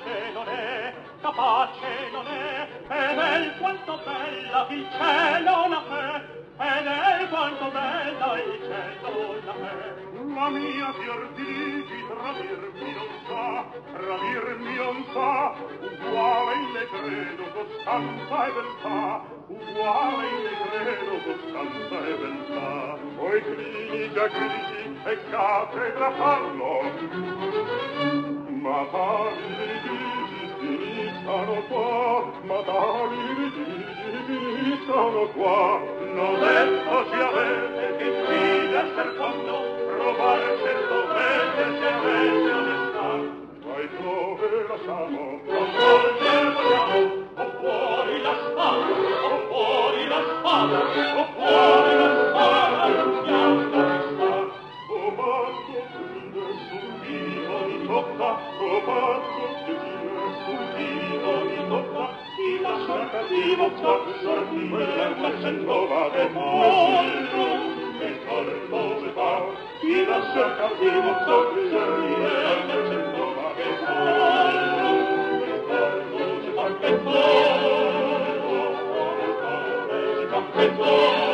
capace non è, capace non è, ed è quanto bella il cielo la fe, ed è quanto bella il cielo la fe. La mia fior di ligi tradirmi non sa, uguale le credo costanza e beltà, uguale le credo costanza e beltà. Poi clinica critici e cattedra parlo, ma tali litigi finiscano qua, ma tali litigi finiscano qua. Non detto si avete che fine per fondo, provare se dovete se avete onestà. Vai dove lasciamo, o fuori la spada, o fuori la spada, o fuori la spada, bianca che sta. O pazzo che sul vivo mi tocca, o pazzo che sul vivo mi tocca, chi lascia cattivo sorti, quella facendo vade molto. Che corpo si fa, chi lascia cattivo sorti, quella facendo vade molto. Che corpo si fa, che corpo si fa, che corpo.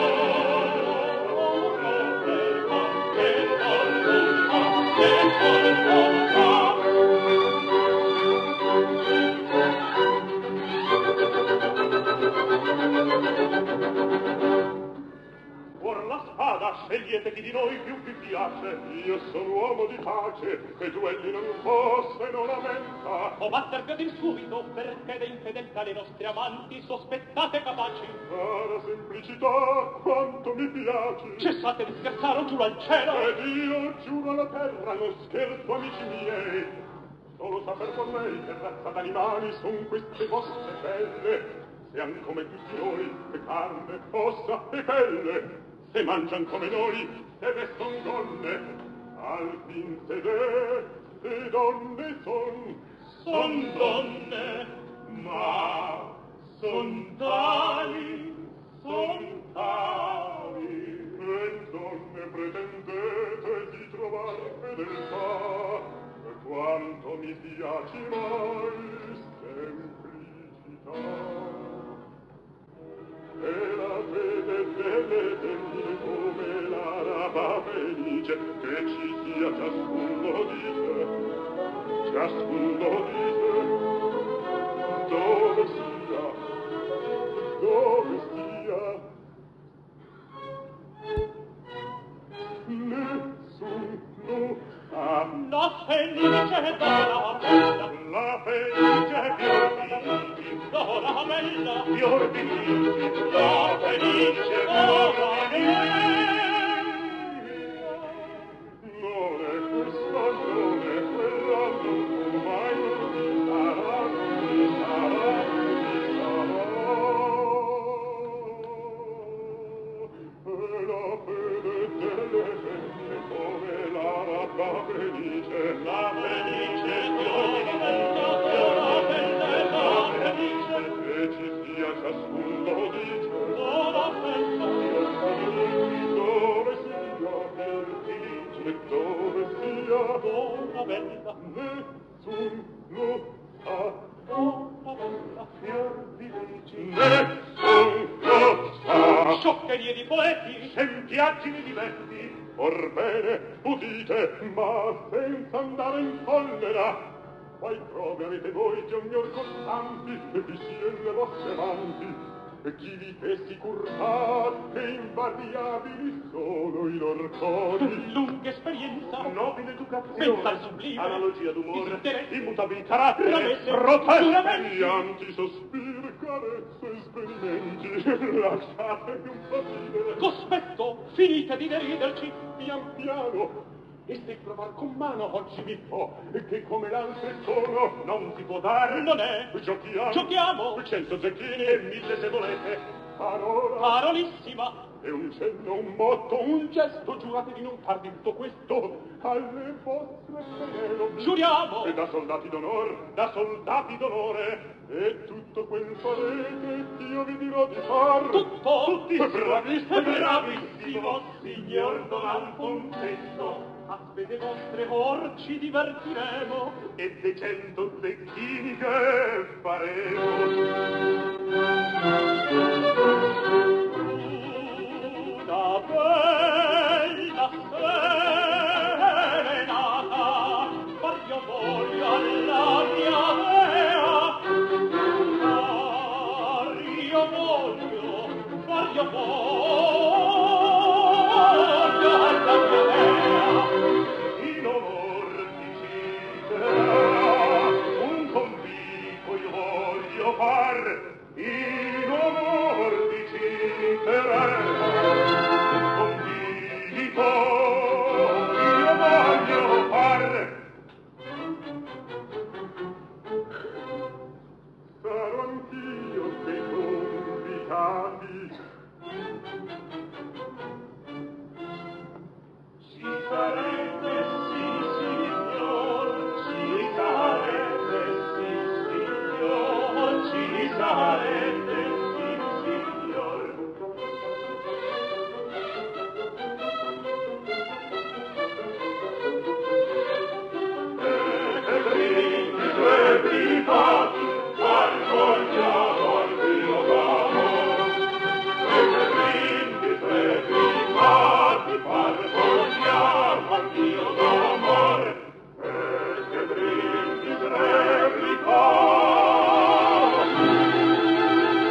Or la spada scegliete chi di noi più vi piace. Io sono uomo di pace, che duelli non fosse non lamenta. O batter più subito, perché da infedeltà le nostre amanti sospettate capaci. Cara semplicità, quanto mi piaci. Cessate di scherzare, o giuro al cielo. Ed io giuro alla terra, non scherzo, amici miei. Solo saper con lei che razza d'animali son queste vostre belle. Se han come tutti noi, che carne, ossa e pelle. Se mangian come noi, se veston gonne, al fin se donne son donne, ma son tali, e donne pretendete di trovar fedeltà, quanto mi piaci mai semplicità. E la fede delle come la raba felice, che ci sia ciascuno di sé, dove sia, nessuno sa. La felice donna bella, la felice donna bella, fior di luce, la felice donna bella. Non è questa, non è quella, non mai non mi sarà, non mi sarà, non mi sarà. E la fede delle femmine come la rabba felice, la felice la felice, che ci sia ciascuno dice, la felice, dove sia per dice, dove sia donna bella, nessuno sa, donna bella, fior di leggi, nessuno sa. Scioccherie di poeti, sempiaggini di vecchi, orbene, udite, ma senza andare in collera. Quai prove avete voi di ognor costanti, e vi sien le vostre amanti, e chi vi fessi curvar, che invariabili sono i lor codi. Lunga esperienza, nobile educazione, pensar sublime, analogia d'umore, immutabilità carattere, proteste, pianti, sospiri, carezze e svenimenti. Lasciatemi un po' ridere. Cospetto, finite di deriderci, pian piano. E se provar con mano oggi mi fo, e che come l'altre sono non si può dare, non è, giochiamo 100 zecchini e 1000 se volete, parolissima, e un cenno, un motto, un gesto, giurate di non far di tutto questo alle vostre Penelopi. Giuriamo! E da soldati d'onore, e tutto quel farete, io vi dirò di far. Tutto? Tutti bravissimo, signor Don Alfonsetto. A spese vostre or ci divertiremo, e dei 100 zecchini che faremo. Una bella serenata, far io voglio alla mia dea, far io voglio alla mia dea, in onor di Citera, un convito io voglio far, in onor di Citera, un convito io voglio far. Sarò anch'io dei convitati. Ci sarete, sì, signor, ci sarete, sì, signor, ci sarete, sì, signor. E brindisi e privati, far vogliamo al mio amor. E brindisi e privati, far vogliamo al mio amor. E che brindisi e privati.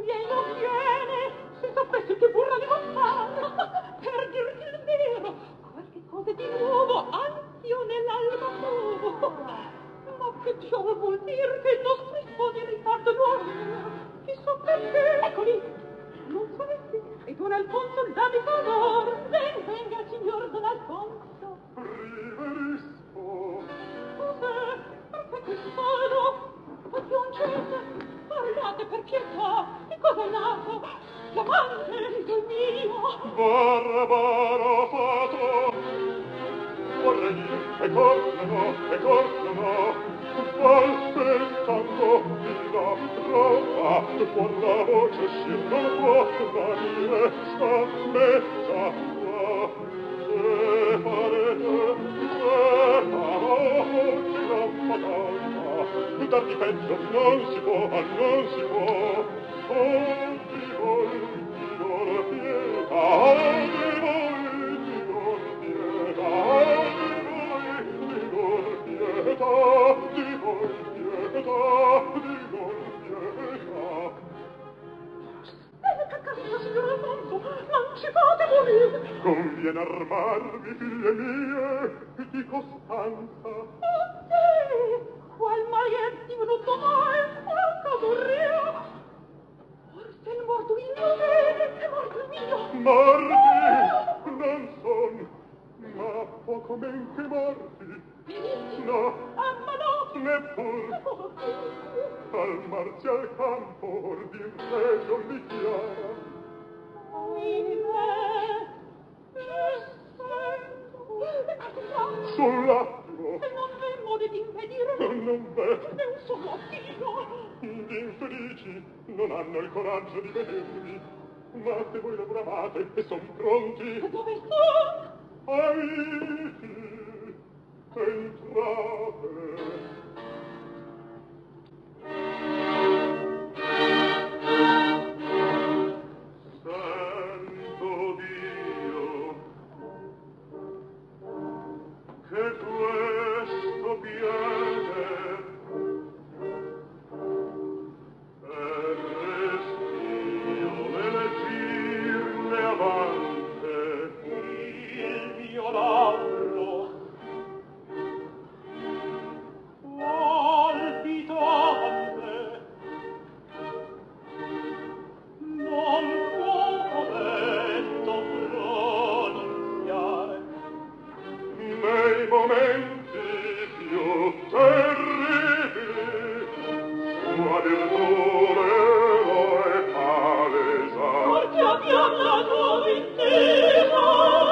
viene non viene, se sapessi che burra di montagna, per dirti il vero, qualche cosa di nuovo, anch'io nell'alba trovo. Ma che ciò vuol dire che il nostro sposo in ritardo dorme? Chissà perché. Eccoli! Non sapessi, e Don Alfonso dammi favor. Venga, signor Don Alfonso. Riverisco. Cos'è? Perché quest'anno? Aggiungete, parlate per pietà. Che cosa è nato? L'amante, il mio. Barbaro fato. Vorrei dire, e corso no. Val pensando la trova, fuor la voce uscir non può, ma mi resta mezza tua. Se farete, se farò, che gran fatalma, darti peggio non si può, non si può. Oh, di voi, Dio pietà, di voi, Dio pietà, di voi, pietà, di voi, pietà, di voi, pietà. Che capito, signor Alfonso? Non ci fate morire. Conviene armarvi, figlie mie, di costanza. Oh, sì! Qual mai è divenuto mai? Qual caso rio? Forse è morto il mio bene, è morto il mio. Morti non son, ma poco men che morti. No, Ma no! neppur. Al marci al campo ordin regio li chiama. Sull'atto. E non v'è modo d'impedirlo. Non v'è. È un solo attimo. Gli infelici non hanno il coraggio di vedermi. Ma se voi lo bravate e son pronti. Dove sono? Amici, entrate. Santo Dio, che questo piede è restio nell'egirne avante il mio labbro palpitante non può potendo pronunziare nei momenti più terribili sua virtù è palesa. Perché abbiamo la tua intesa,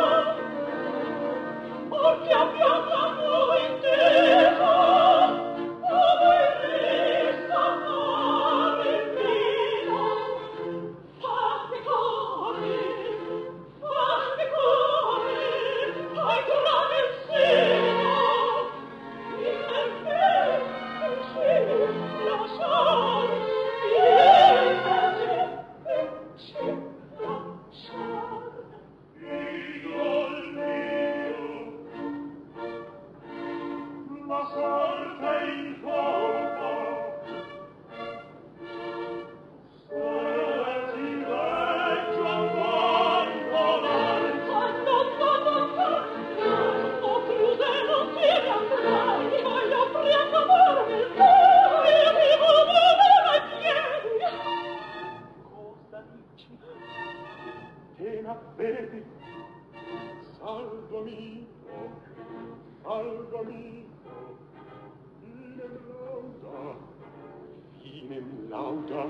perché abbiamo la tua intesa, come resta fare il vino. Fate cuore, ai grave il seno, la sorte in colpa, se ti legge o chiuse non ti riandrai, voglio riaccavarmi il cuore, vivo muovere i piedi. Cosa dici? Che n'avvedi? Salvo amico, fine lauda.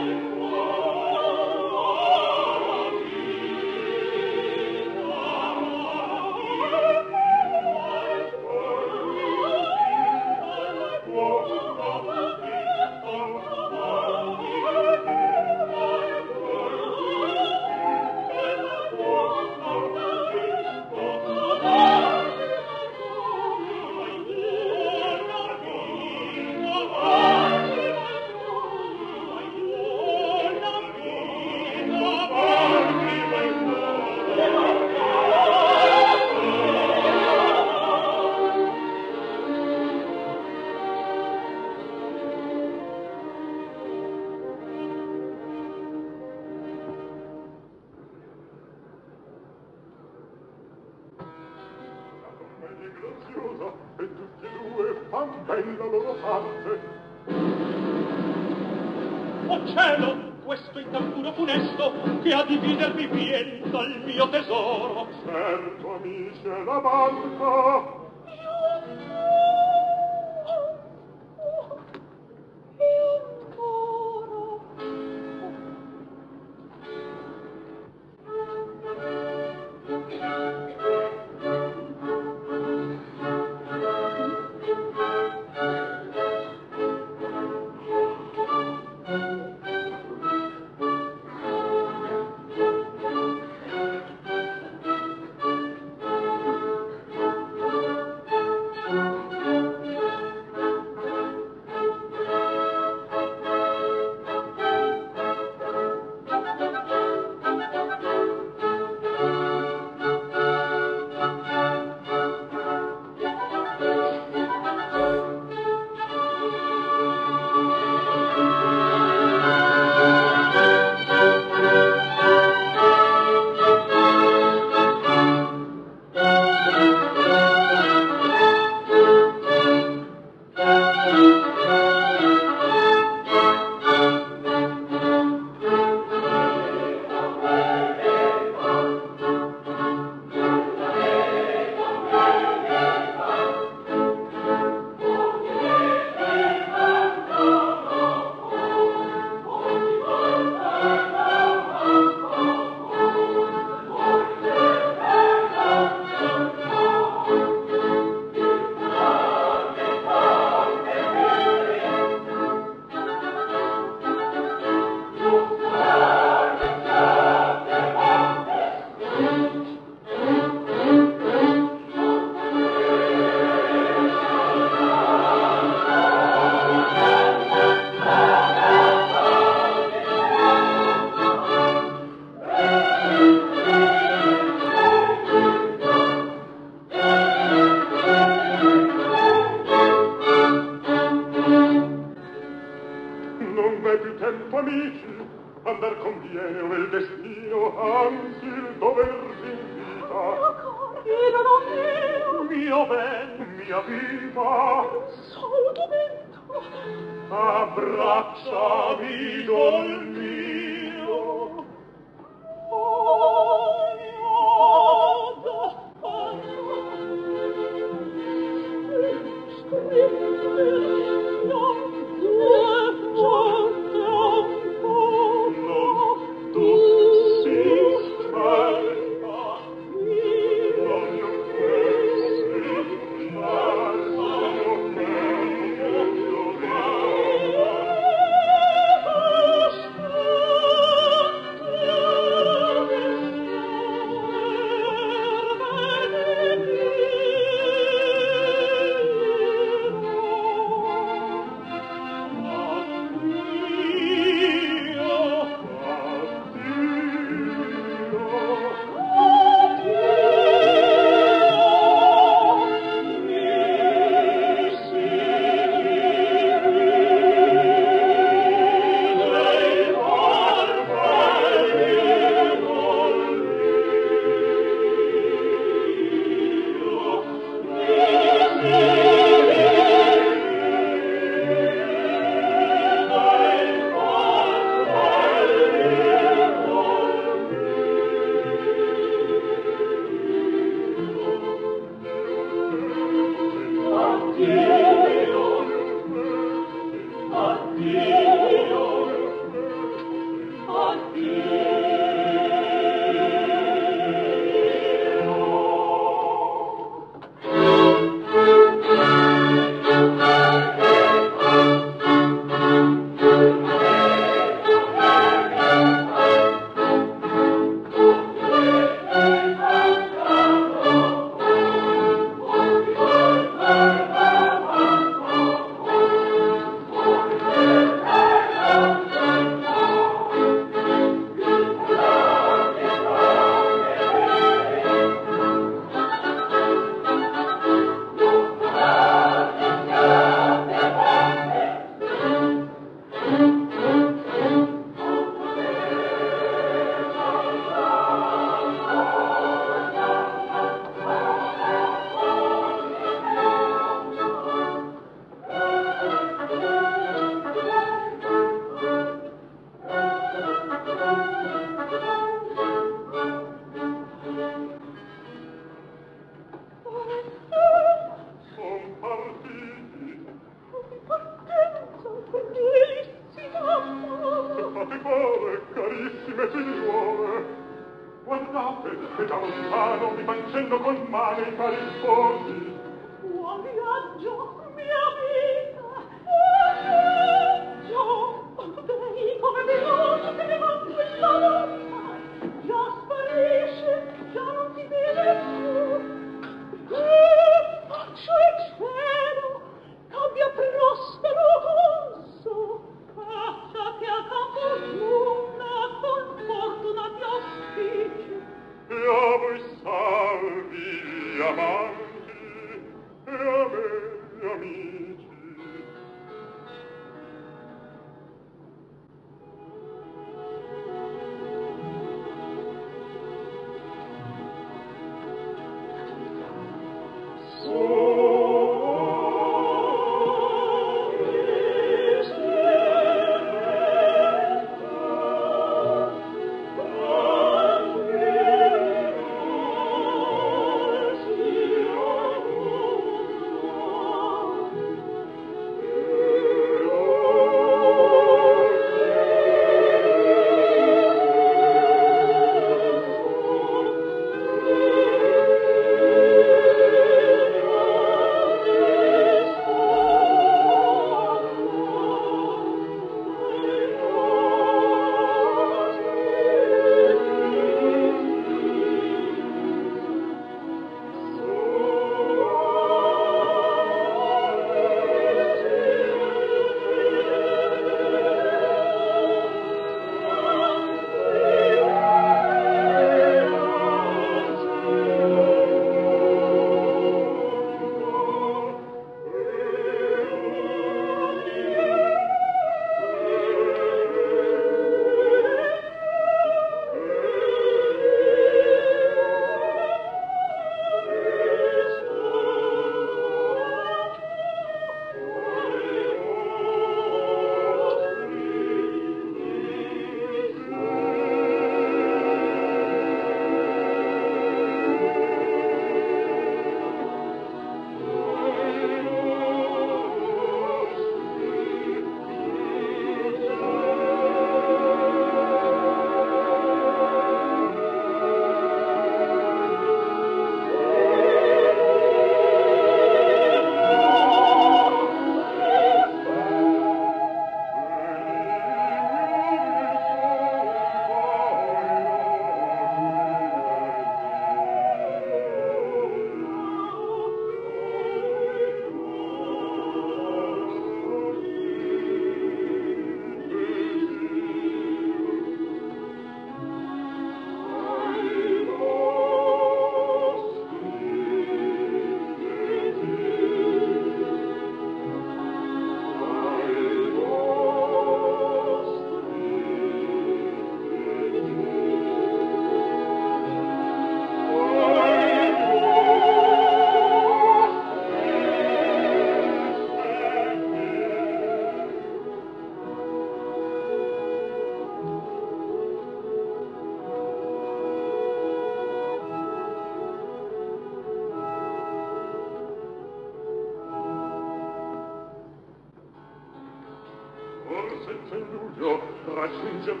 senza indugio raggiungermi con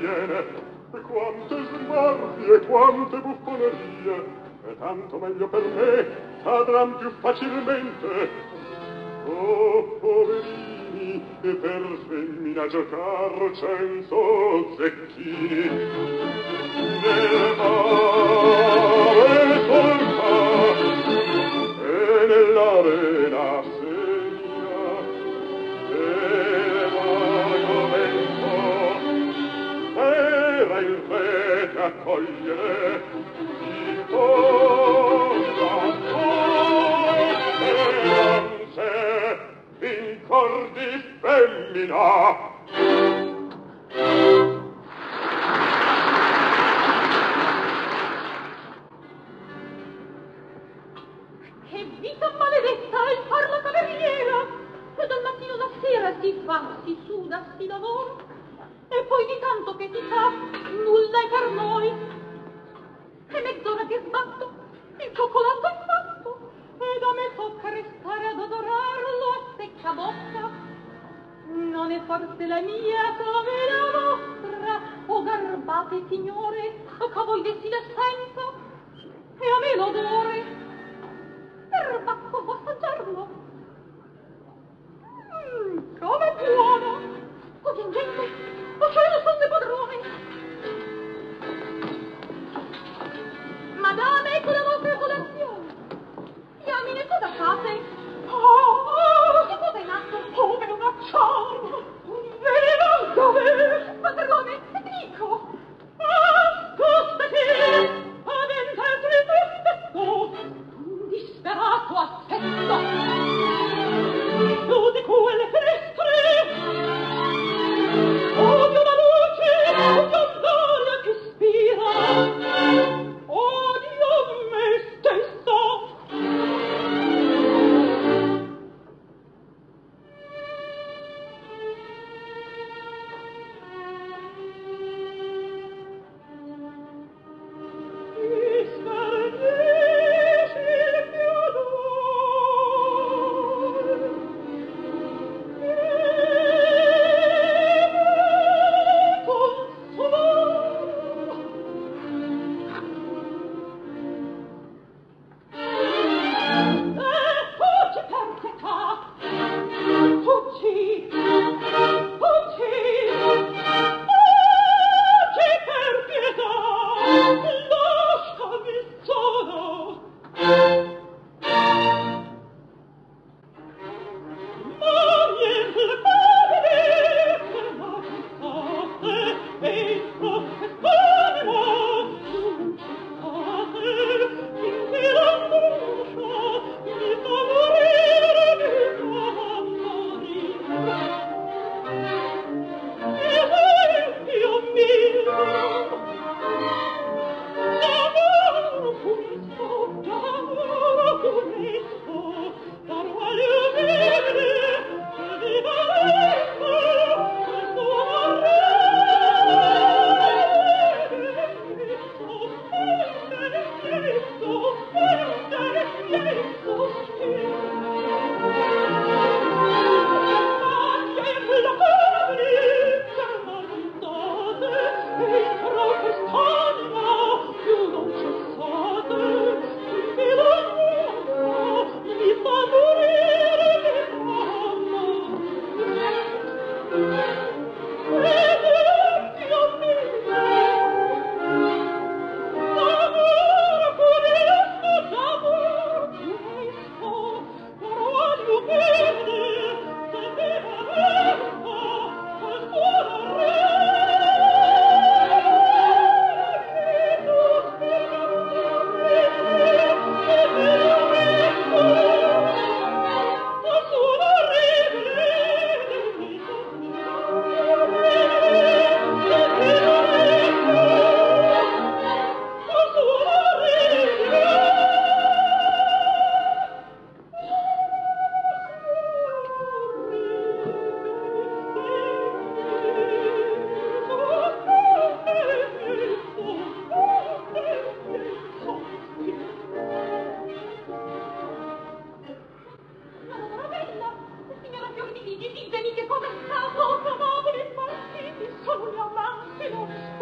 iene, e quante smorfie, quante buffonerie, e tanto meglio per me, cadran più facilmente. Oh, poverini, e per femmina giocar cento zecchini. Nel mare solca, e nell'arena segna, e l'argomento era il re che accogliere il cosa speranze in cor di femmina. Che vita maledetta il far la cameriera, e dal mattino alla sera si fa, si suda, si lavora, e poi di tanto che si fa nulla è per noi. E mezz'ora che sbatto, il cioccolato è fatto, ed a me tocca restare ad adorarlo a secca bocca. Non è forse la mia come la vostra, o garbate signore, che voi dessi l'essenza, e a me l'odore. Perbacco, può assaggiarlo? Come buono! O gingente, o cielo son le padrone! Madame, con la vostra colazione! Diamine, cosa fate? Che cosa è nato? Come un acciaio! Un veleno! Dove? Padrone, dico! Ascoltati! Aventate il testo! Disperato aspetto su di quelle finestre odio la luce, odio l'aria che spira, odio me stesso.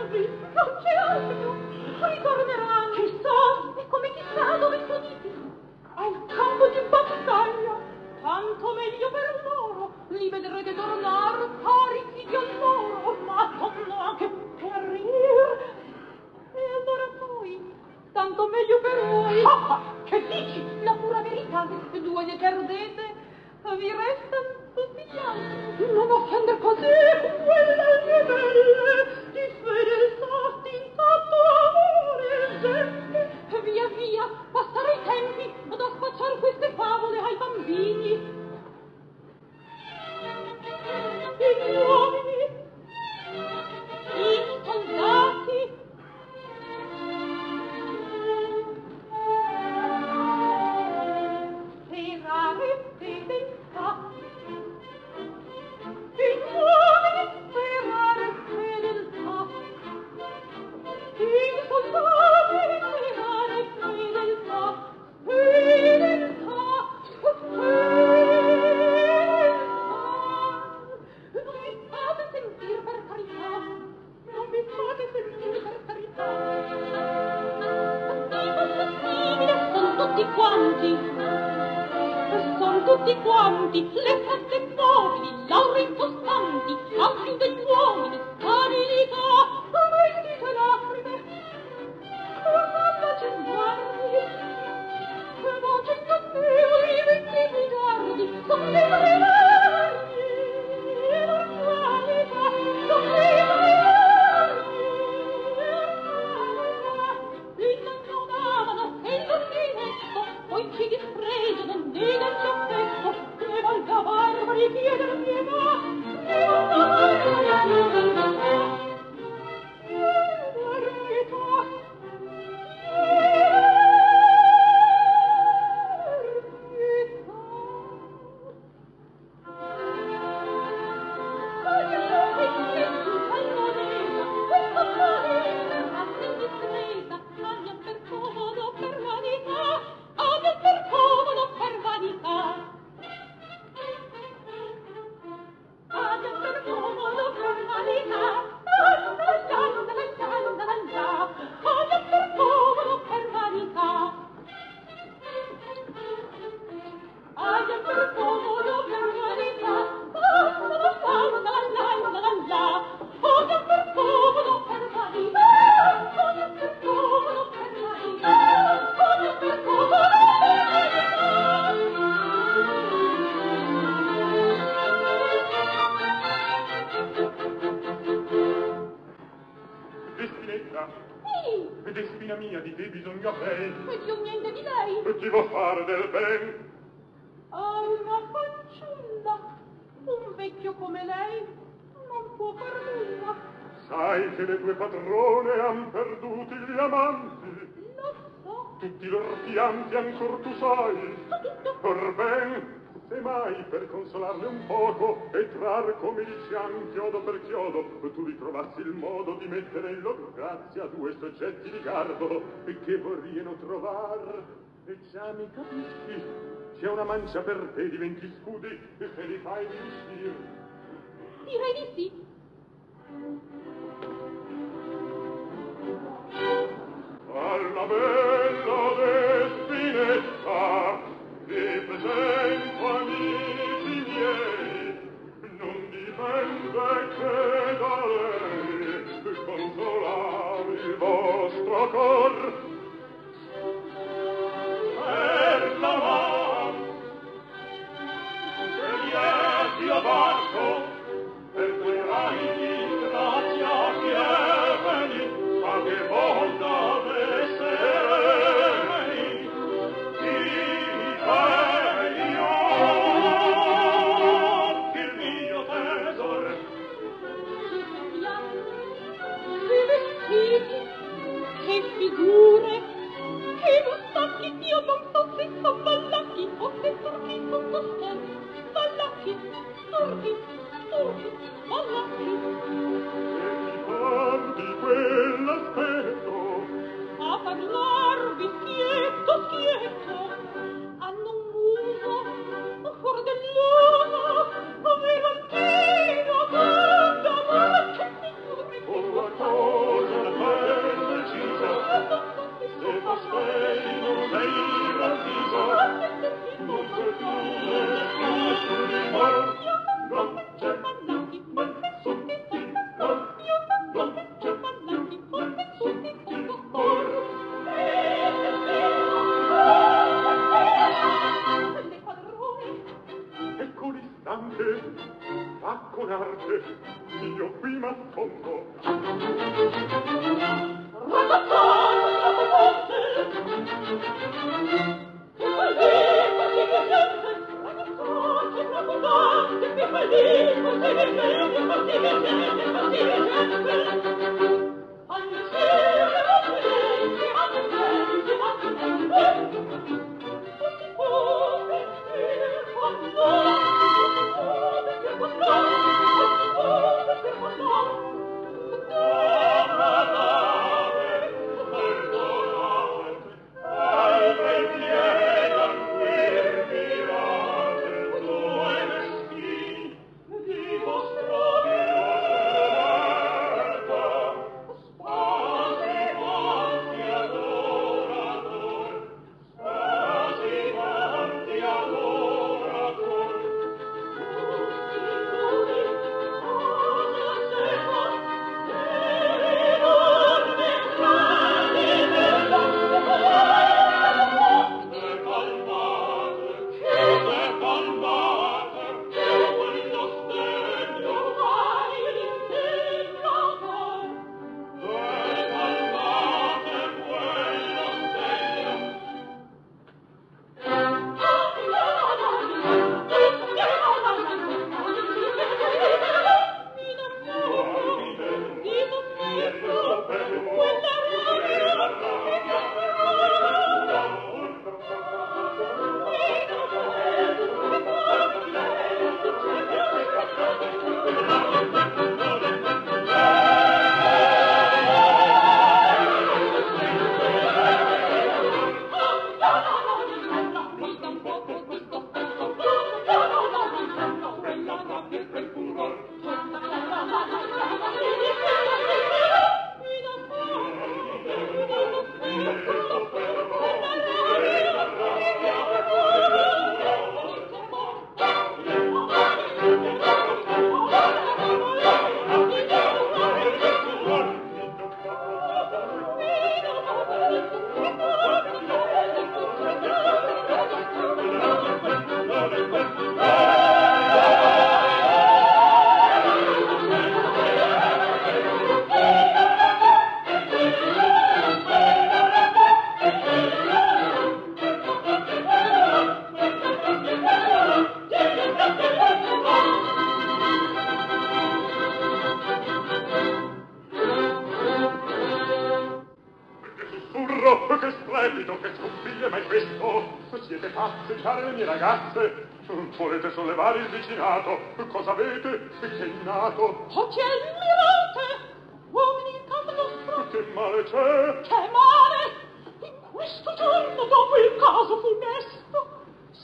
altri, non c'è altro. Ritorneranno. Chissà, e come chissà dove finiti? Al campo di battaglia, tanto meglio per loro. Li vedrete tornar carichi di alloro, ma no, che perir. E allora poi, tanto meglio per voi. Che dici? La pura verità, se due ne perdete, vi restano tutti gli altri. Non offender così quella mia belle, di fedeltà, di intatto amore, gente. Via via, passare i tempi, ad spacciar queste favole ai bambini. I uomini, i soldati, serare fedeltà. I uomini, serare fedeltà. I soldati, serare fedeltà. Fedeltà, non mi fate sentir per carità. Non mi fate sentire per carità. Impossibile, son tutti quanti. Son tutti quanti le fatte nobili, lauree impostanti, a più degli uomini, stabilità, vestite lacrime, cosa c'è guardi, voce incantevoli, vestiti guardi, son le verdi, immortalità, son le verdi, immortalità, non amano e non diretto, poi ci dispregiano, negano affetto, ne valga barbari chieder pietà, ne valga barbari chieder pietà. Despina mia, di te bisogna lei. E più niente di lei. Ti vuol fare del ben. A una fanciulla, un vecchio come lei, non può far nulla. Sai che le tue padrone han perduti gli amanti. Lo so. Tutti lor pianti ancor tu sai. Tutto. Orben, se mai per consolarle un poco e trar come diciam chiodo per chiodo tu ritrovassi il modo di mettere in loro grazia due soggetti di garbo che vorrieno trovar e già mi capisci c'è una mancia per te di 20 scudi e se li fai riuscir. Direi di sì. Alla bella Despinetta vi presento amici miei, non dipende che da lei consolare il vostro cor. Per la man che lieti a barco, per quei rami di grazia pieni, ma che volta vesserei, il mio tesoro. Che vestiti, che figure, che mustacchi, io non so se son ballacchi o se turchi son toscani, ballacchi, turchi, ballacchi. E ti par di quell'aspetto A parlarvi schietto, hanno un muso, fuor dell'uomo, come vampiro, d'amore che figure, con la cosa con arte io qui m'ascondo. Che splendido, che sconfiglia, ma è questo? Siete pazze, care le mie ragazze? Volete sollevare il vicinato? Cosa avete? Che è innato? Oh, che ammirate! Uomini in casa nostra! Che male c'è? Che male! In questo giorno, dopo il caso funesto!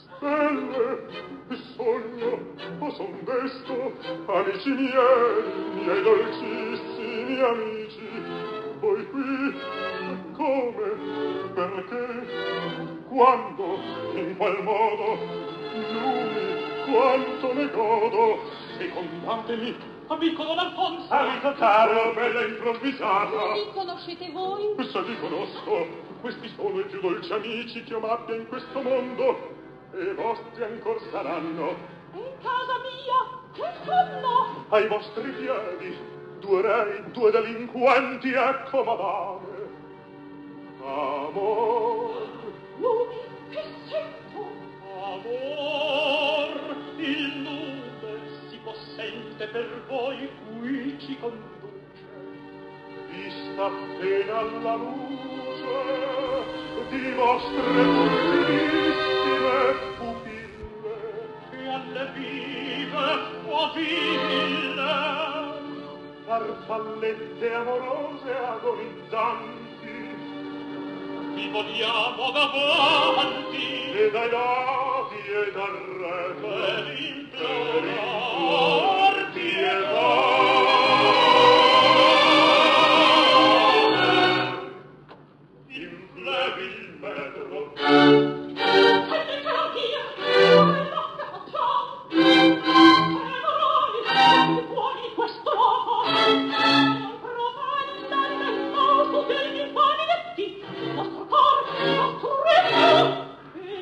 Stelle, sogno, o son desto? Amici miei dolcissimi amici, voi qui, come, perché, quando, in qual modo, lui, quanto ne godo, e contatemi, Amico Don Alfonso! amico caro, bella improvvisata. Li conoscete voi? Se li conosco, questi sono i più dolci amici che io m'abbia in questo mondo, e vostri ancor saranno. E in casa mia, che fanno? Ai vostri piedi, due rei, due delinquenti, ecco madame. Amor, Lumi, che sento? amor, il nume si possente per voi, qui ci conduce. Vista appena la luce di vostre pulcrissime pupille, e alle vive oville, farfallette amorose agonizzanti, vi vogliamo davanti, e dai lati e dal re, per implorar pietà. Inflebil metro,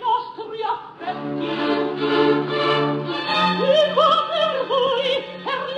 per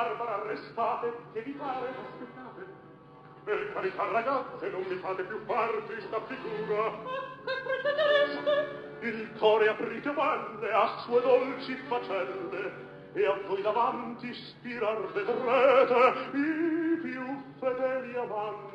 barbara arrestate, che vi pare? Aspettate. Per carità, ragazze, non mi fate più far trista figura. Che pretendereste? Il core aprite valle a sue dolci facelle, e a voi davanti spirar vedrete i più fedeli amanti.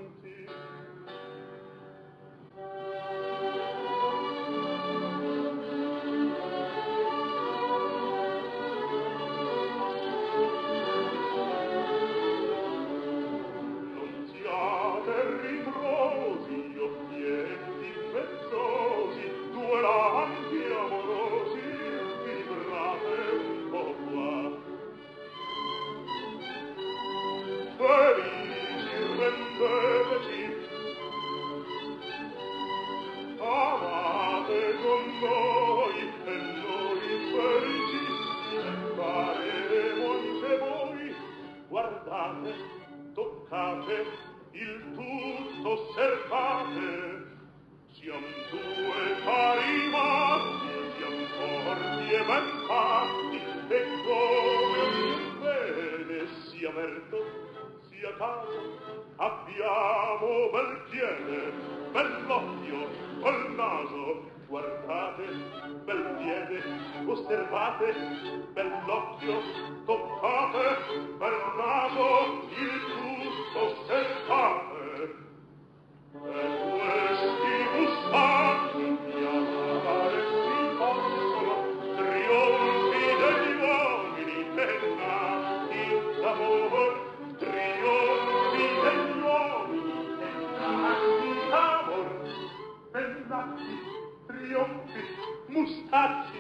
Amate con noi e noi felicissime faremo anche voi. Guardate, toccate, il tutto osservate. Siam due pari matti, siam forti e ben fatti, e come bene sia merito, sia caso, abbiamo bel piede, bell'occhio, col naso. Guardate, bel piede, osservate, bell'occhio, toccate, bel naso, il tutto osservate. E questi gustati di amare si possono, trionfi degli uomini e nati d'amor, trionfi degli uomini e nati d'amor, bellati, trionfi, mustacci.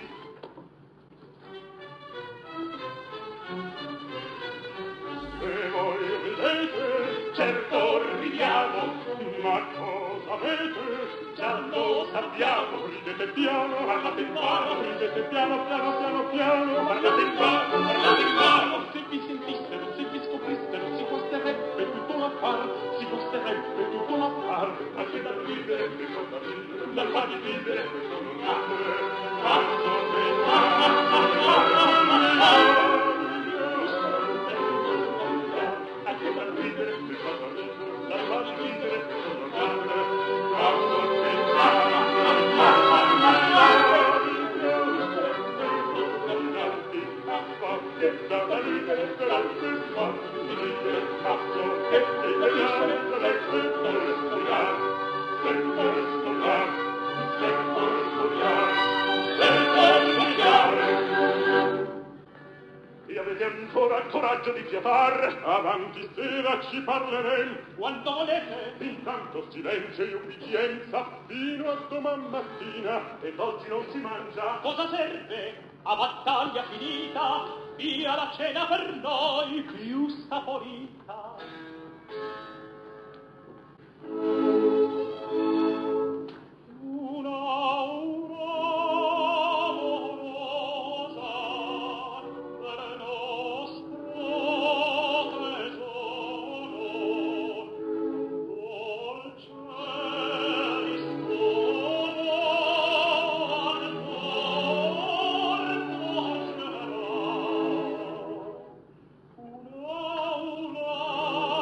Se voi ridete, certo ridiamo, ma cosa avete? Già lo sappiamo. Ridete piano, parlate in vano, ridete piano, piano, piano, piano, parlate in vano. Se vi sentissero, se vi scoprissero, si costerebbe tutto l'affar, si costerebbe tutto l'affar. Anche da ridere, che cosa ridere, Dal far di ridere, questo non ridere, Fatto anche da ridere, che cosa ridere, da far ridere, questo non ridere, e avete ancora coraggio di fiatar? Avanti sera ci parleremo. quanto volete. Intanto silenzio e ubbidienza fino a doman mattina, ed oggi non si mangia. Cosa serve? A battaglia finita, via la cena per noi più saporita. Una amorosa del nostro tesoro, dolce rispondo al corpo generale. Una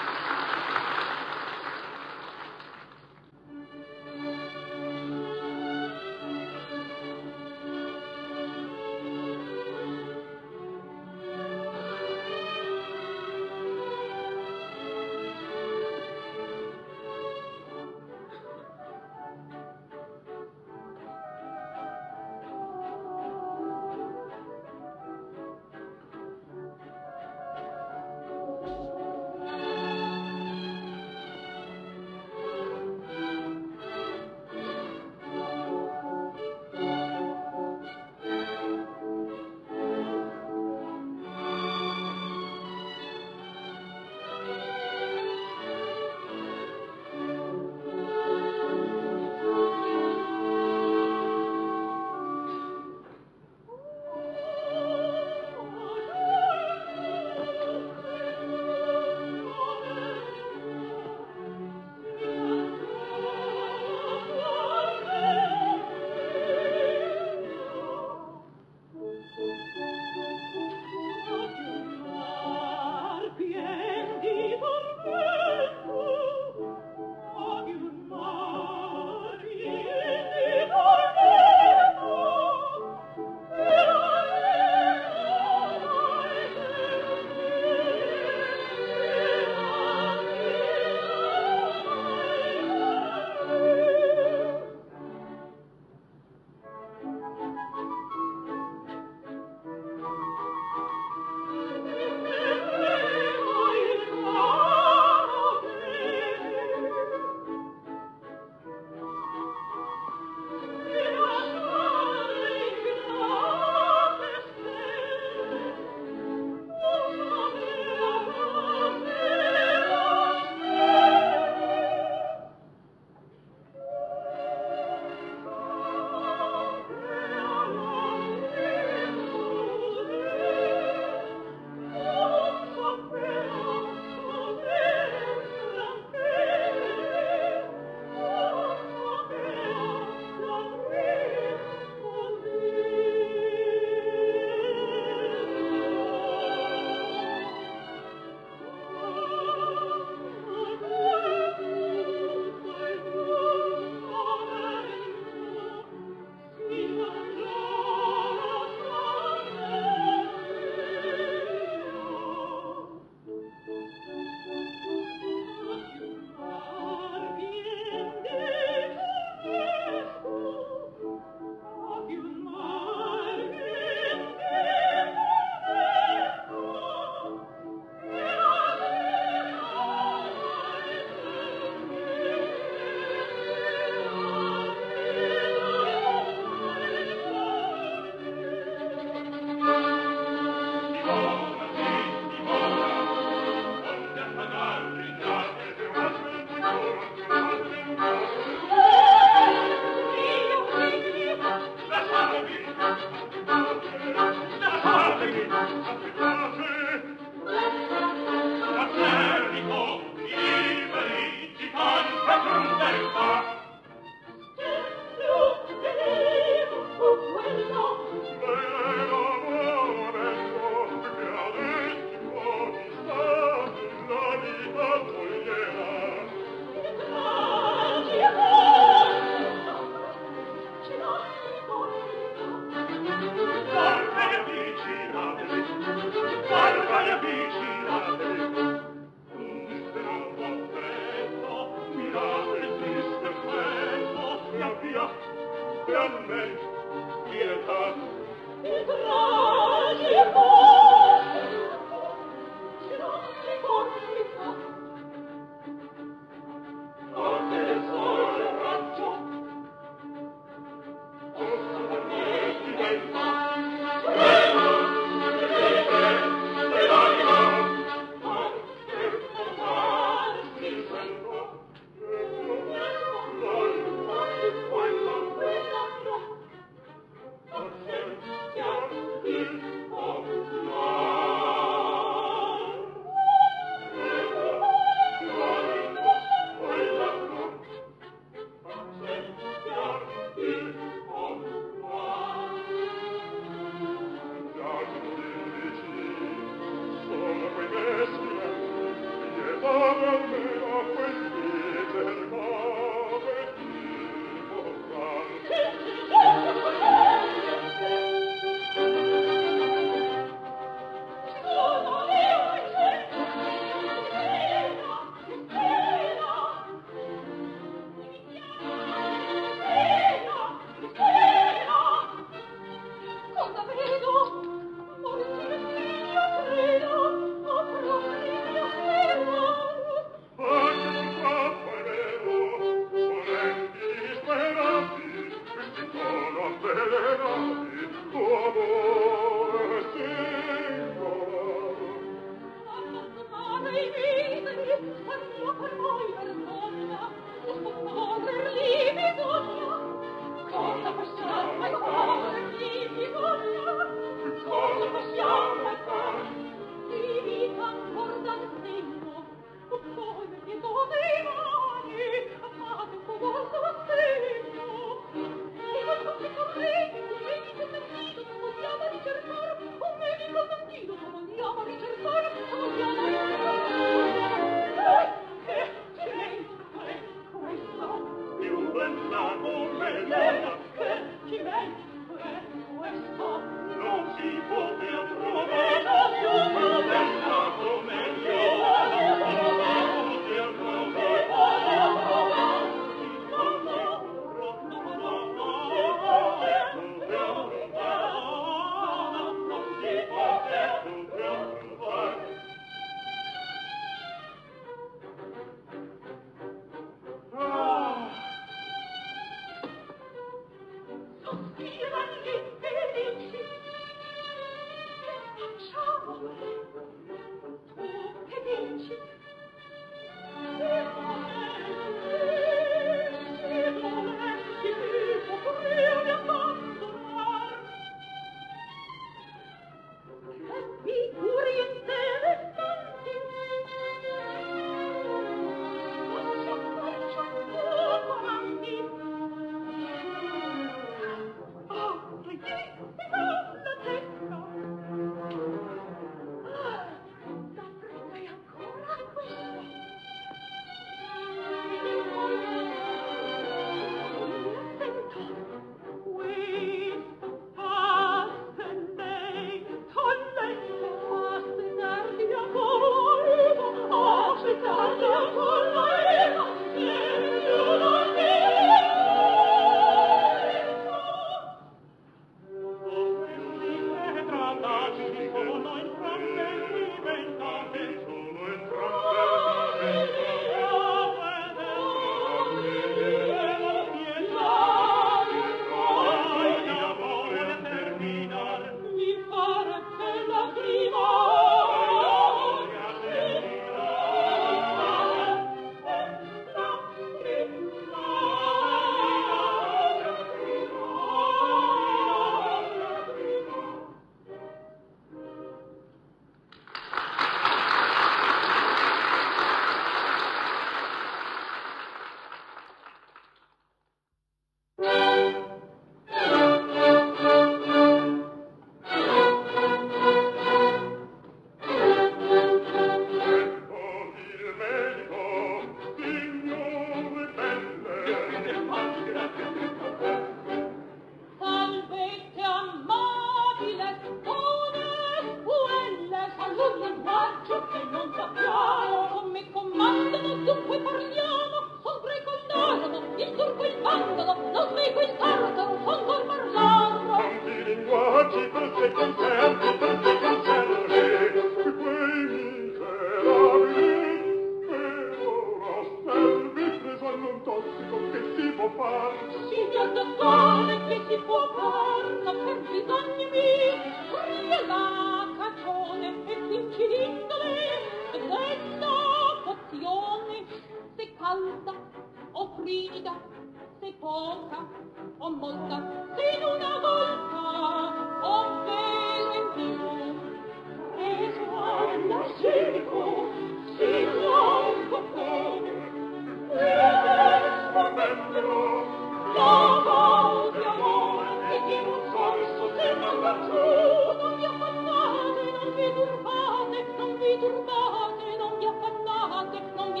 Non vi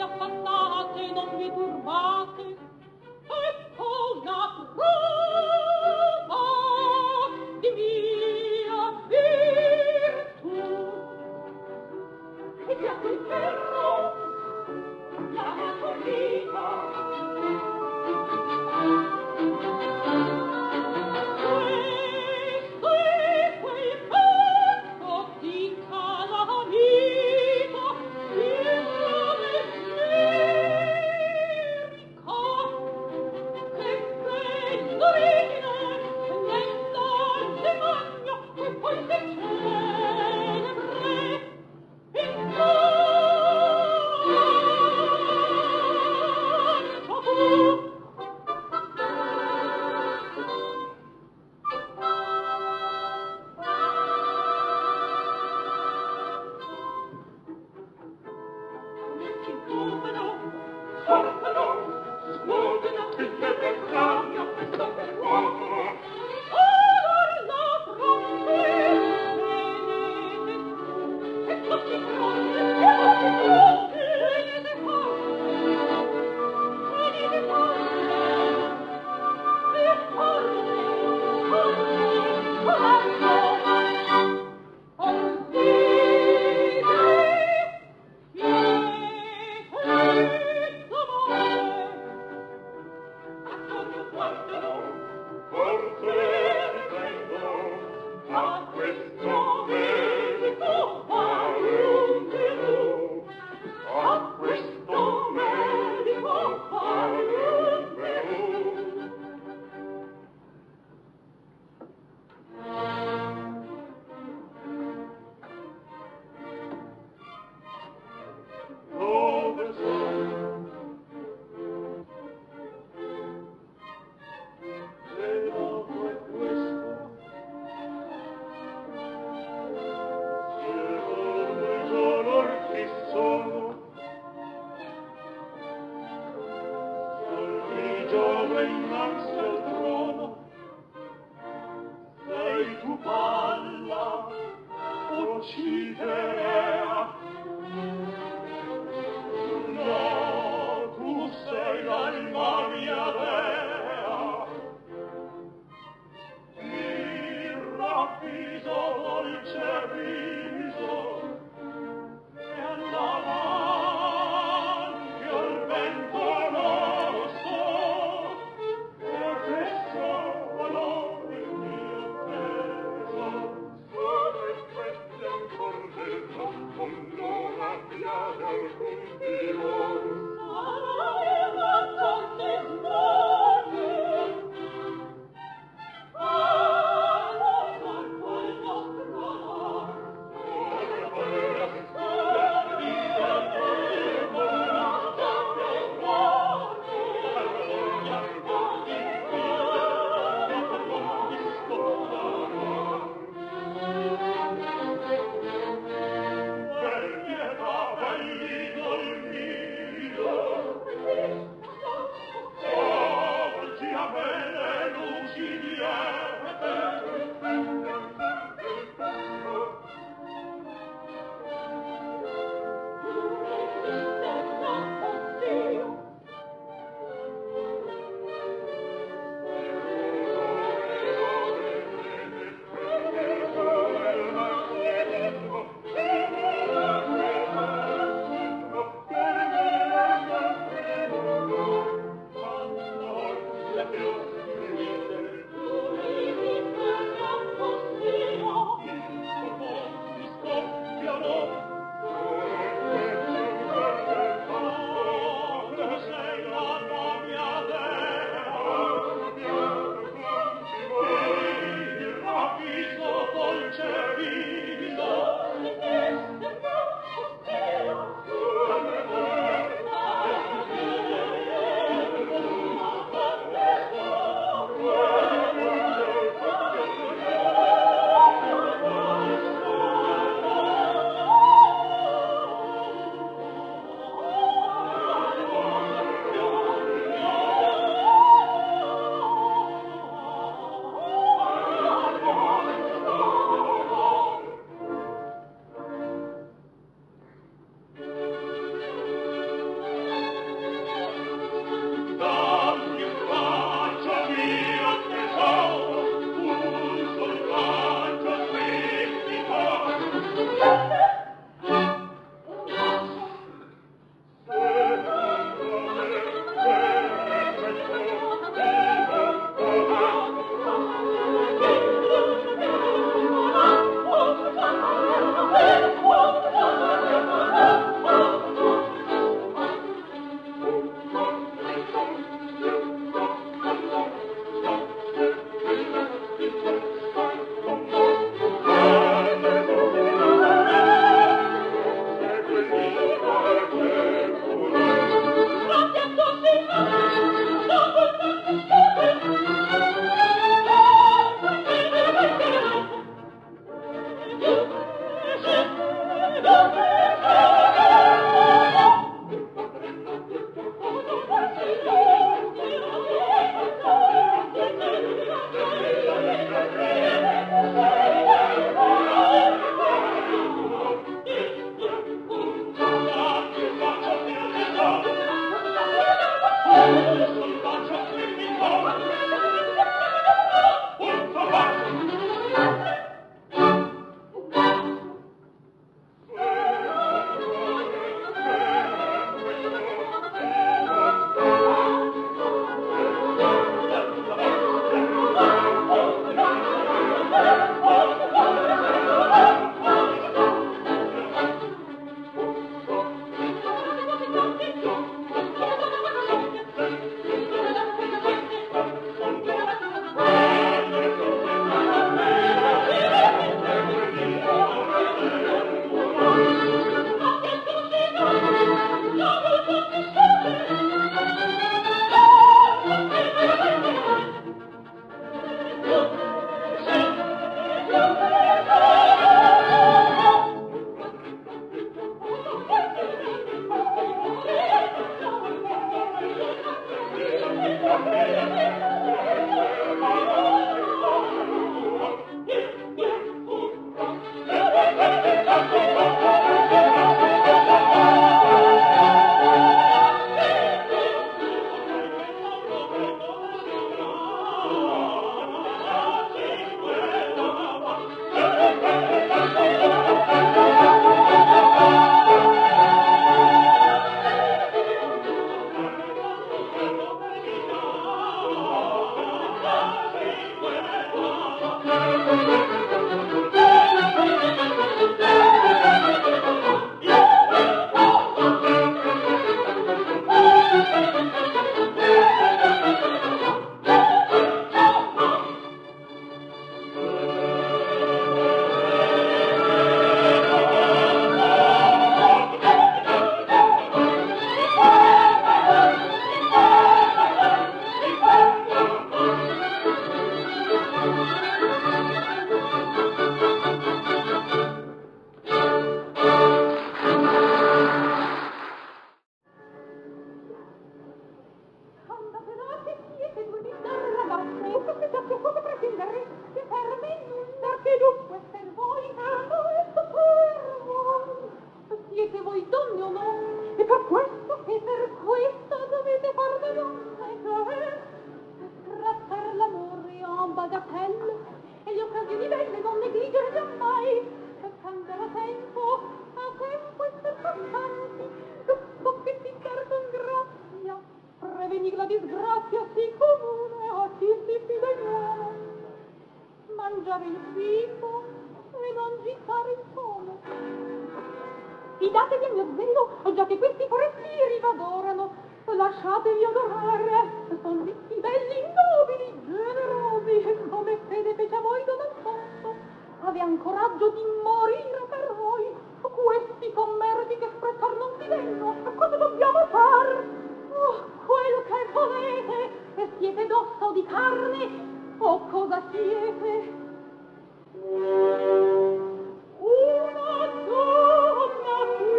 Vergata, vai, per questo dovete farne donne, trattare l'amore en bagatelle e le occasioni belle non negligere giammai, prendere a tempo e ser costanti, dopo che si per con grazia prevenir la disgrazia sì comune a chi si fida in uomo, mangiare il cibo e non gittare il fono. Fidatevi al mio zelo, già che questi forestieri v'adorano, lasciatevi adorare, son visti belli, nobili, generosi, come fede fece a voi Don Alfonso, avean coraggio di morire per voi, questi commerci che sprezzar non si venno, cosa dobbiamo far? Oh, quel che volete, e siete d'ossa o di carne, o cosa siete? Una donna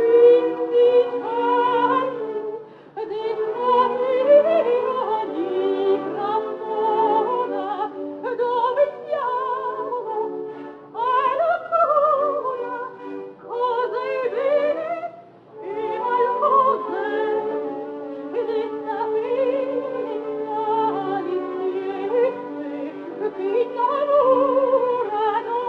quindicenne, della vera di Cremona, dove siamo? Allora, cose bene e malcose, detta bella di siete, che innamorano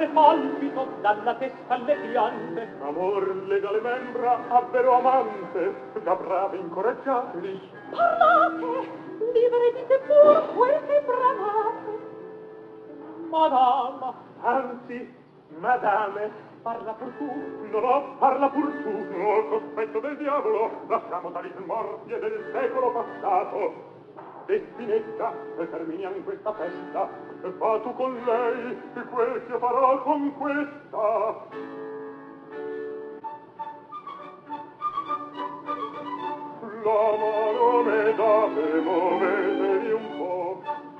forte palpito dalla testa alle piante. Amor lega le membra a vero amante, da bravi incoraggiateli. Parlate, libere dite pur quel che bramate. Madama, Anzi, madame, parla pur tu. no, parla pur tu. No, cospetto del diavolo, lasciamo tali smorfie del secolo passato. Destinetta, terminiamo questa festa, e fa tu con lei quel che farò con questa. La mano me date, muovetevi un po'.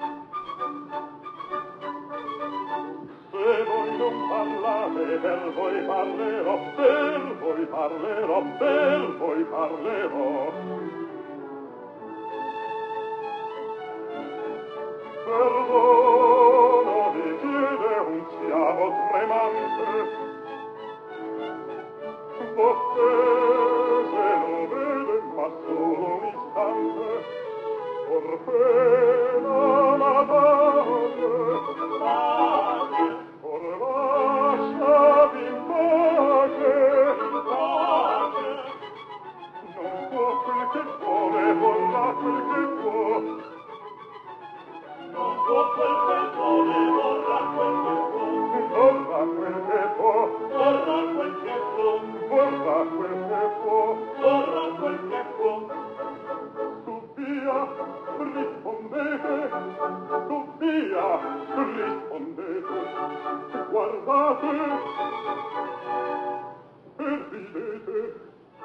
Se voi non parlate, per voi parlerò, per voi parlerò, per voi parlerò. Perdona, vi chiede un siamo tremante. Forse lo vede, ma solo un istante. Orfena, madame, or lasciami in pace. Non può quel che vuole, vorrà quel che può. Non può quel che vuole, vorrà quel che può. Vorrà quel che può. Vorrà quel che può. Vorrà quel che può. Vorrà quel che può. Su via, rispondete. Su via, rispondete. Guardate e ridete.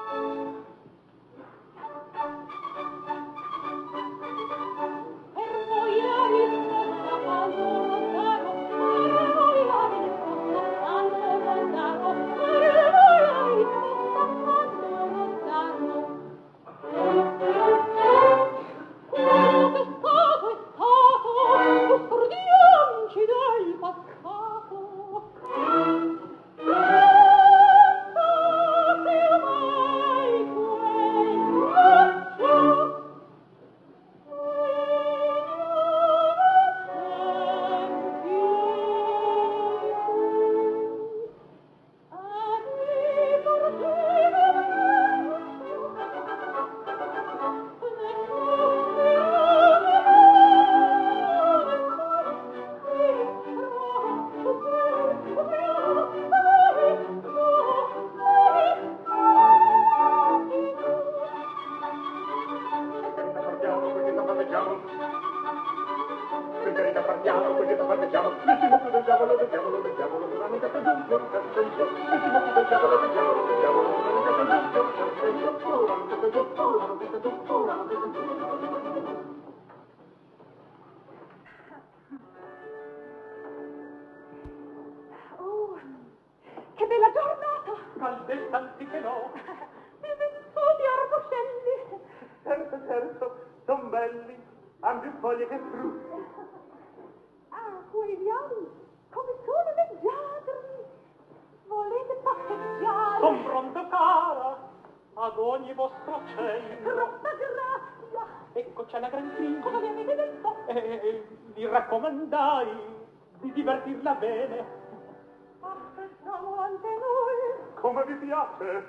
Per voi la risposta al lontano, per voi la risposta al lontano, per voi la risposta al lontano. Quello che è stato, custodianci del passato. Oh, che bella giornata! Caldestanti che no. E ventosi arboscelli. Certo, certo, son belli. Han più foglie che frutti. Ah, quei viali, come sono leggiadri! Volete passeggiare? Son pronto, cara, ad ogni vostro accenno. Troppa grazia! Ecco c'è la gran crisi. Cosa mi avete detto? Gli raccomandai di divertirla bene. Aspettiamo anche noi. Come vi piace?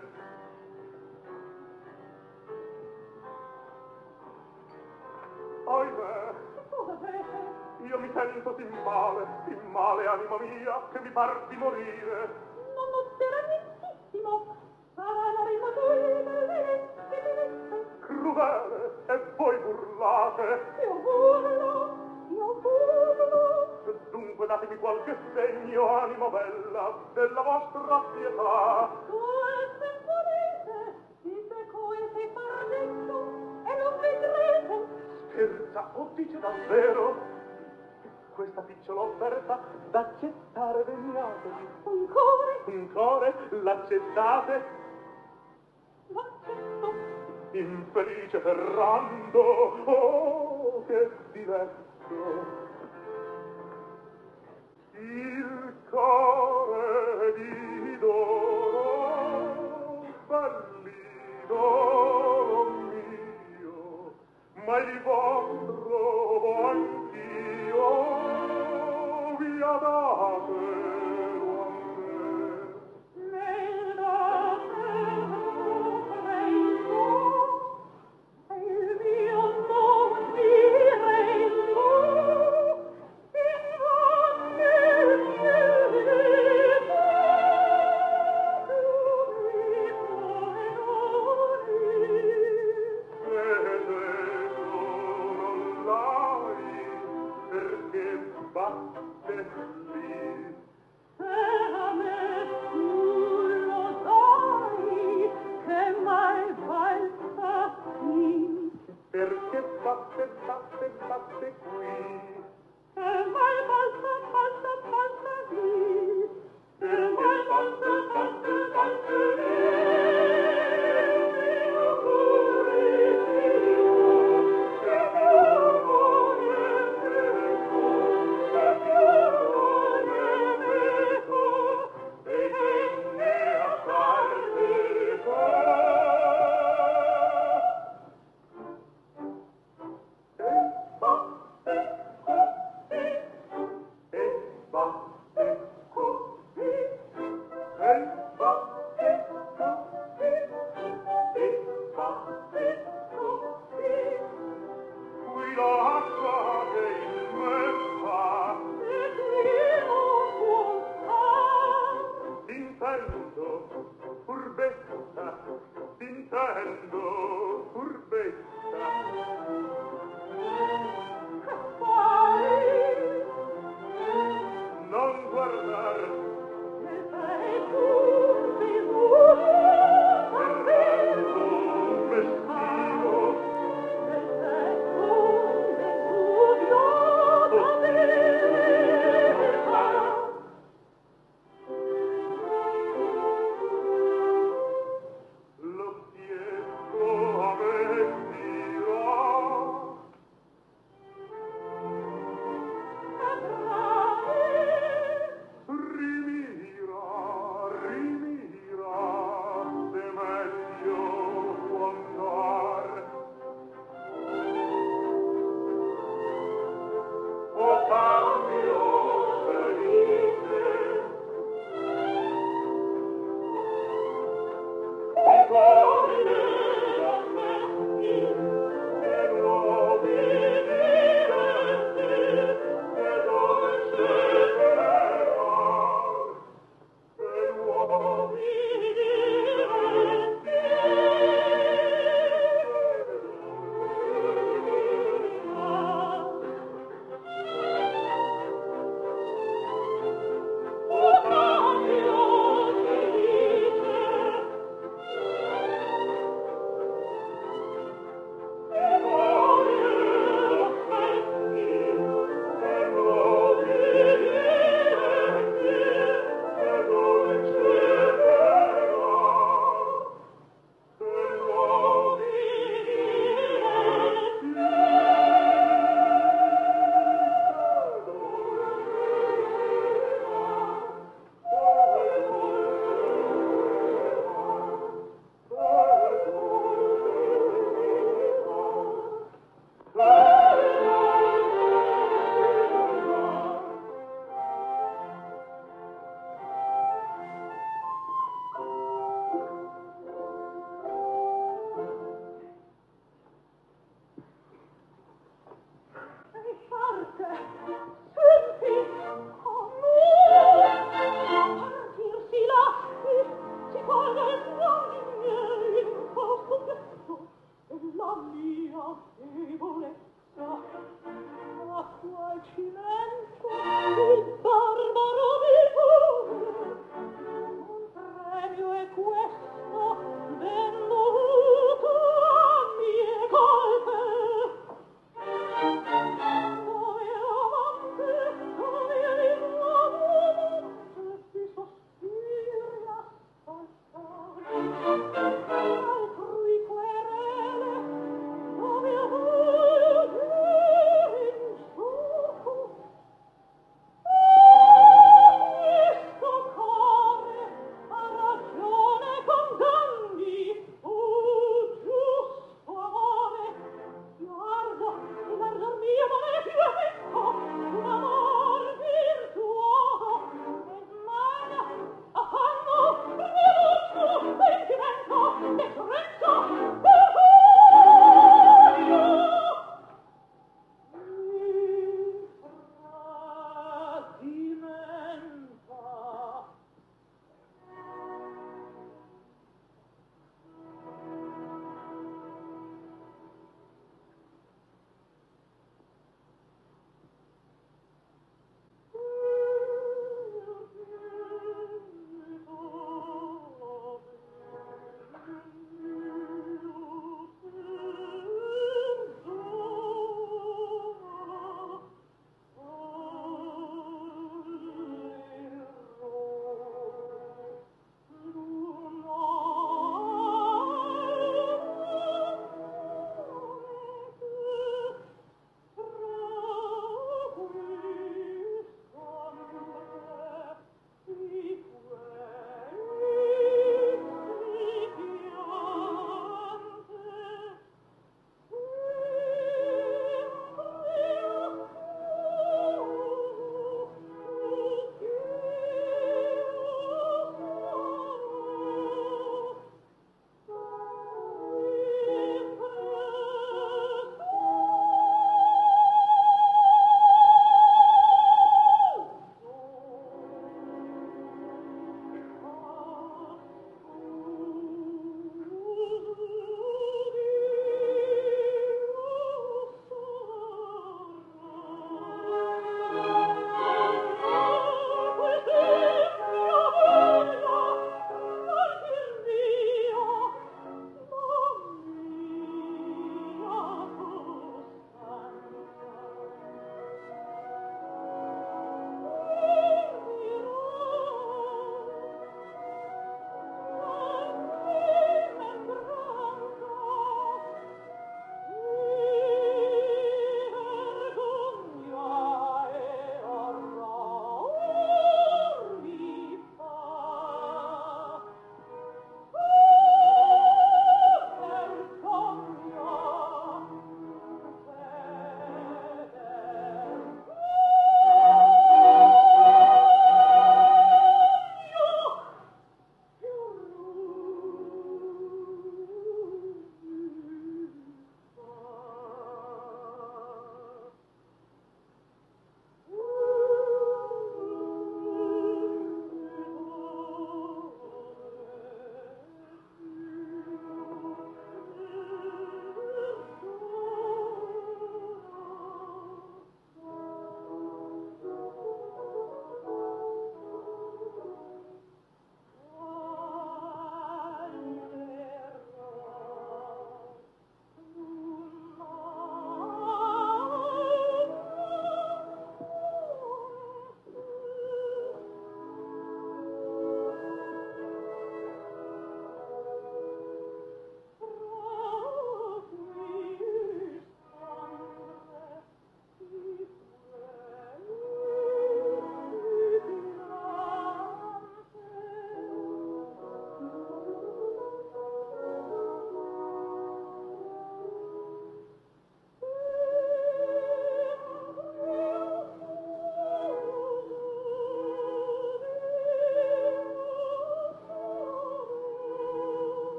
Ahimè, Cosa avete? io mi sento sì male, anima mia, che mi par di morire. Non lo spera nientissimo. Sarà la rimatura bellezza. Crudele, e voi burlate. Io burlo, io burlo. Dunque datemi qualche segno, anima bella, della vostra pietà. Se volete, dite quel che par detto e lo vedrete. Scherza, o dice davvero? Questa picciola offerta d'accettare degnatevi. Un cuore, L'accettate? l'accetto. Infelice Ferrando, oh, che diletto! Il cuore vi dono, bellino mio, ma il vostro anch'io vi adate che batte qui. E vai balza, balza, balza lì. E vai balza, balza, balza lì. Mio cuore mio, che mio cuore meco, che mio cuore meco, e venne a farmi qua.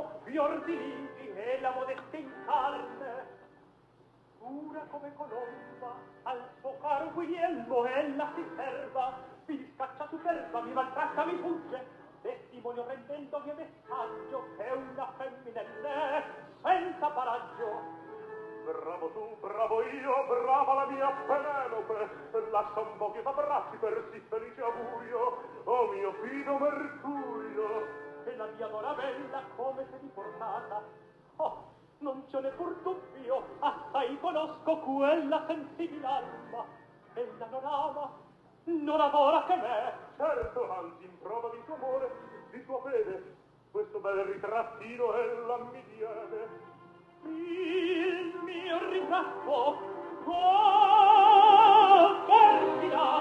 fior di ligi e la modestia in carne. Pura come colomba, al suo caro Guglielmo ella si serva, mi scaccia superba, mi maltratta, mi fugge, testimonio rendendo mio messaggio che una femminelle senza paraggio. Bravo tu, bravo io, brava la mia Penelope, lascia un po' che t'abbracci per sì felice augurio, oh mio fido Mercurio. E la mia donna bella come sei riportata, oh, non ce n'è pur dubbio, assai conosco quella sensibile alma, ella non ama, non amora che me. Certo, anzi, in prova di tuo amore, di tua fede, questo bel ritrattino ella mi diede. Il mio ritratto, oh, perfida!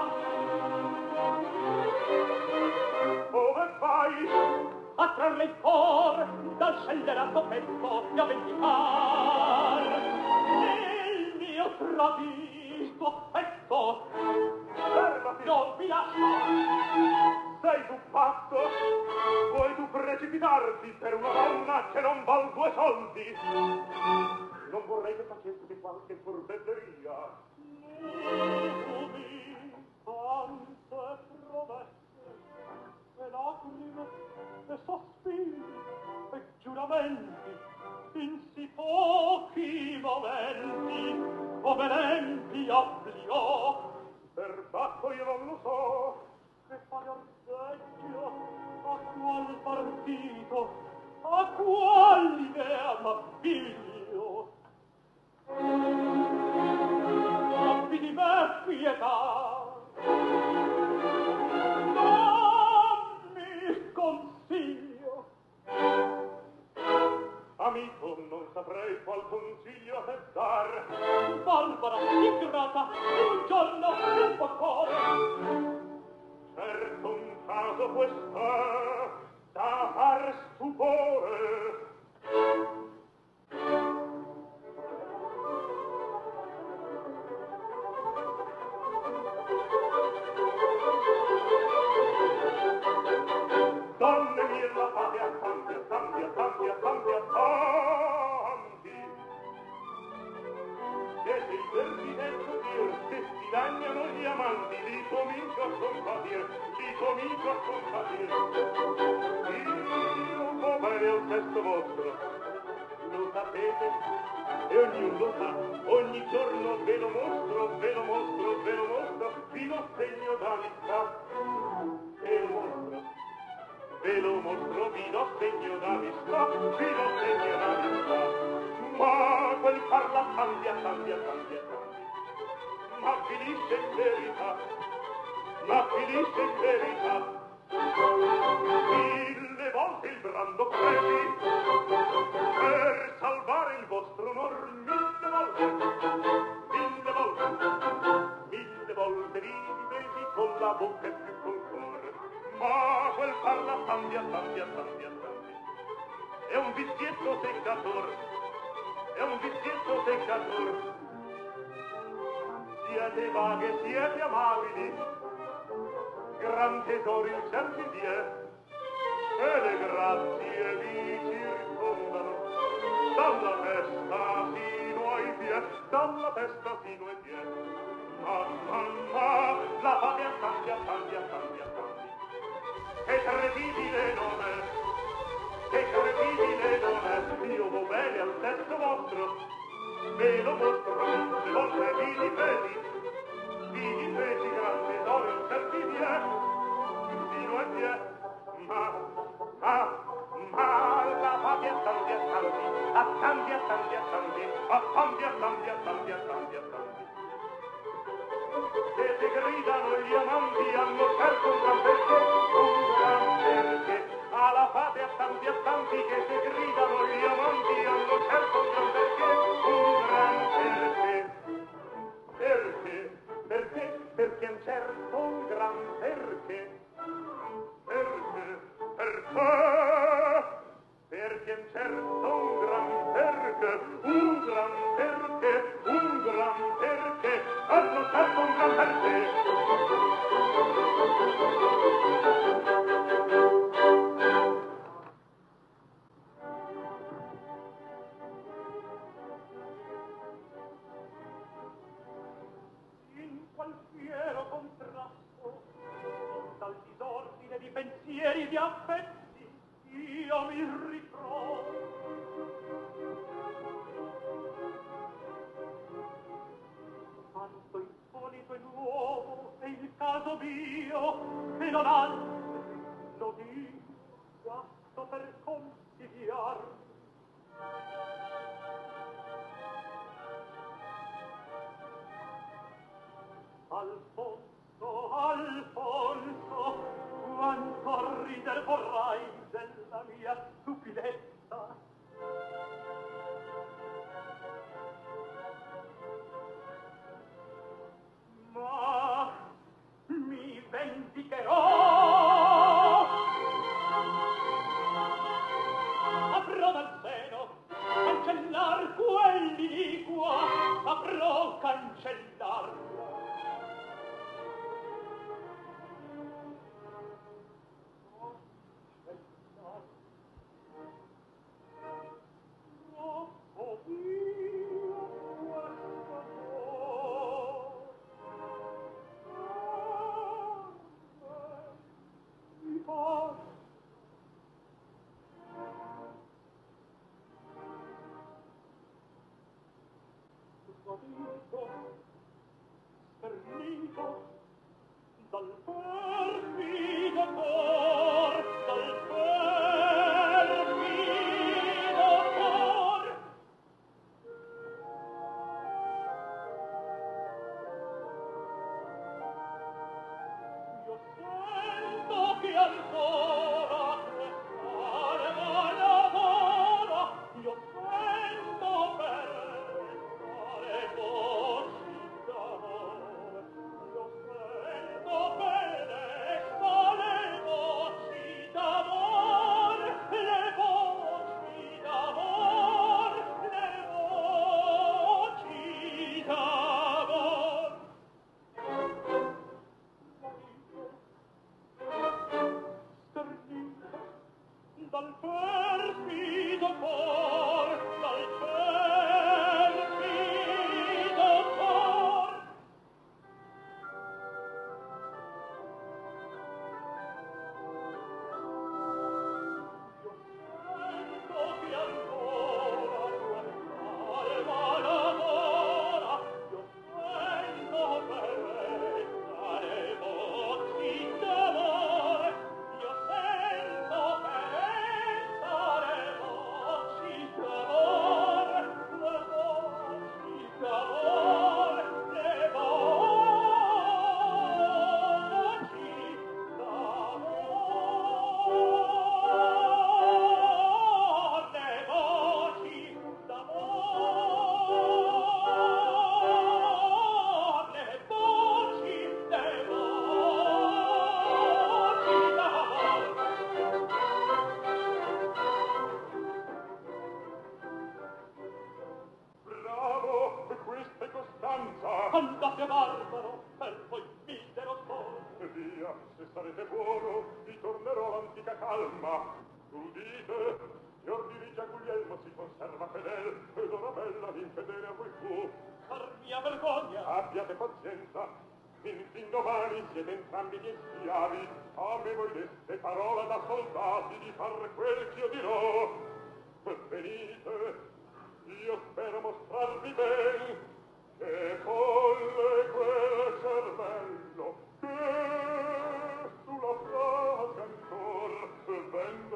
Dove vai? A trarle il cor dal scellerato petto e a vendicar il mio tradito affetto. Fermati! Non mi lascio! Sei tu pazzo? Vuoi tu precipitarti per una donna che non val 2 soldi? Non vorrei che facessi qualche furbetteria. Nuvoli, tante promesse, e lacrime, e sospiri, e giuramenti, in sì pochi momenti, come lempi obbligò. Per fatto io non lo so. Che fare orseggio, a qual partito, a qual idea m'appiglio? Abbi di me pietà, dammi consiglio. Amico, non saprei qual consiglio a te dar. Barbara, ingrata, un giorno un po' cuore. Certo un caso quest'è da far stupore. Donne mie, la fate accanti, accanti, accanti, accanti, accanti. Siete il verginetto dir, se si lagnano gli amanti, li comincio a compatir, li comincio a compatir. Io vo bene al testo vostro, lo sapete, e ognuno lo sa, ogni giorno ve lo mostro, ve lo mostro, ve lo mostro, vi lo segno d'amistà, ve lo mostro. Ve lo mostro, vi lo segno d'amistà, vi lo segno d'amistà. Ma quel parla tanti, tanti, tanti, tanti. Ma finisce in verità, ma finisce in verità. 1000 volte il brando presi per salvare il vostro onor, 1000 volte, 1000 volte, 1000 volte vi difesi con la bocca e più col cuore. Ma quel parla tanti, tanti, tanti, tanti. È un vizietto seccator, è un vizietto seccator. Siete vaghe, siete amabili, gran tesoro in certi vie, e le grazie vi circondano, dalla testa fino ai piedi, dalla testa fino ai piedi. Ma, la fate a tanti, a tanti, a tanti, a tanti. Che credibile non è, che credibile non è, io vo bene al testo vostro, ve lo mostro, 1000 volte vi difesi gran tesoro in certi vie, fino ai piedi. Ma la fate a tanti, a tanti, a tanti, a tanti, a tanti, a tanti, a tanti, a tanti, a tanti, a tanti. Se ti gridano gli amanti hanno certo un gran perché, alla fate a tanti che se gridano gli amanti hanno certo un gran perché. Perché un certo un gran perché. Perché un certo un gran perché, un gran perché, un gran perché, hanno certo un gran perché. mio che non altro di guasto per consigliar. Alfonso, Alfonso, quanto rider vorrai della mia stupidezza. Ma mi vendicherò. Avrò dal seno cancellar quell'iniqua, saprò cancellarla. Oh mio, questo mi fa sguadito, sternito dal perfido cor, dal perfido cor. Io sento che ancora quest'anima lavora, io sento per restare voci d'amore, io sento per restare voci d'amore, le voci d'amore, le voci d'amore. Sternito dal perfido cor, dal perfido cor. Io sento che ancora quest'alma lavora, io sento per restare voci d'amore, io sento per restare voci d'amore, le voci d'amore, le voci d'amore, le voci d'amore, le voci, le voci d'amore. Bravo, questa è Costanza. Andate barbaro, per voi misero solo. Via, se sarete buono, vi tornerò l'antica calma. Udite, signor dirige a Guglielmo si conserva fedel, ed una bella infedele a voi fu. Per mia vergogna. Abbiate pazienza, fin domani siete entrambi miei schiavi. A me voi deste parola da soldati di far quel ch'io dirò. Venite, io spero mostrarvi ben che folle quel cervello che sulla frase ancor vende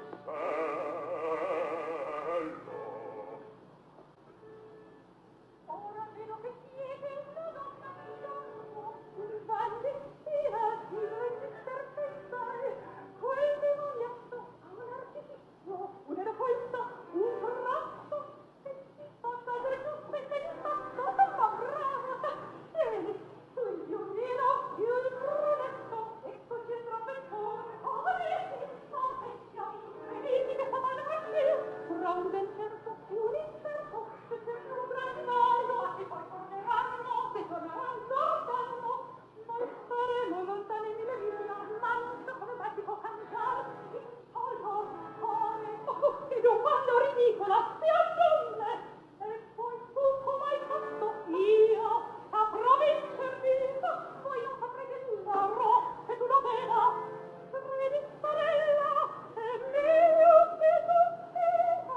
l'uccello. Ora vedo che siete una donna valentina, Dio e mister pensare, quel demoniato ha un artificio, un'eloquenza, un corazzo, che si fa cadere giusto e che mi fa cosa ma brava. Vieni, tu il più nero, più il brunetto, ecco dietro a pensore, oh, vedi, venite che sta male per te, tra un ben certo e un incerto, se c'è più un gran nodo, a che poi torneranno, se torneranno, danno, noi saremo lontani mille miglia, ma non so come mai si può cangiare il solo cuore. Oh, ed un quando ridicola, si aggiunge, e poi tu come hai fatto io, saprò vincermi, ma voi non saprete l'oro, e tu lo veda, credi sorella, è mio che tu sia.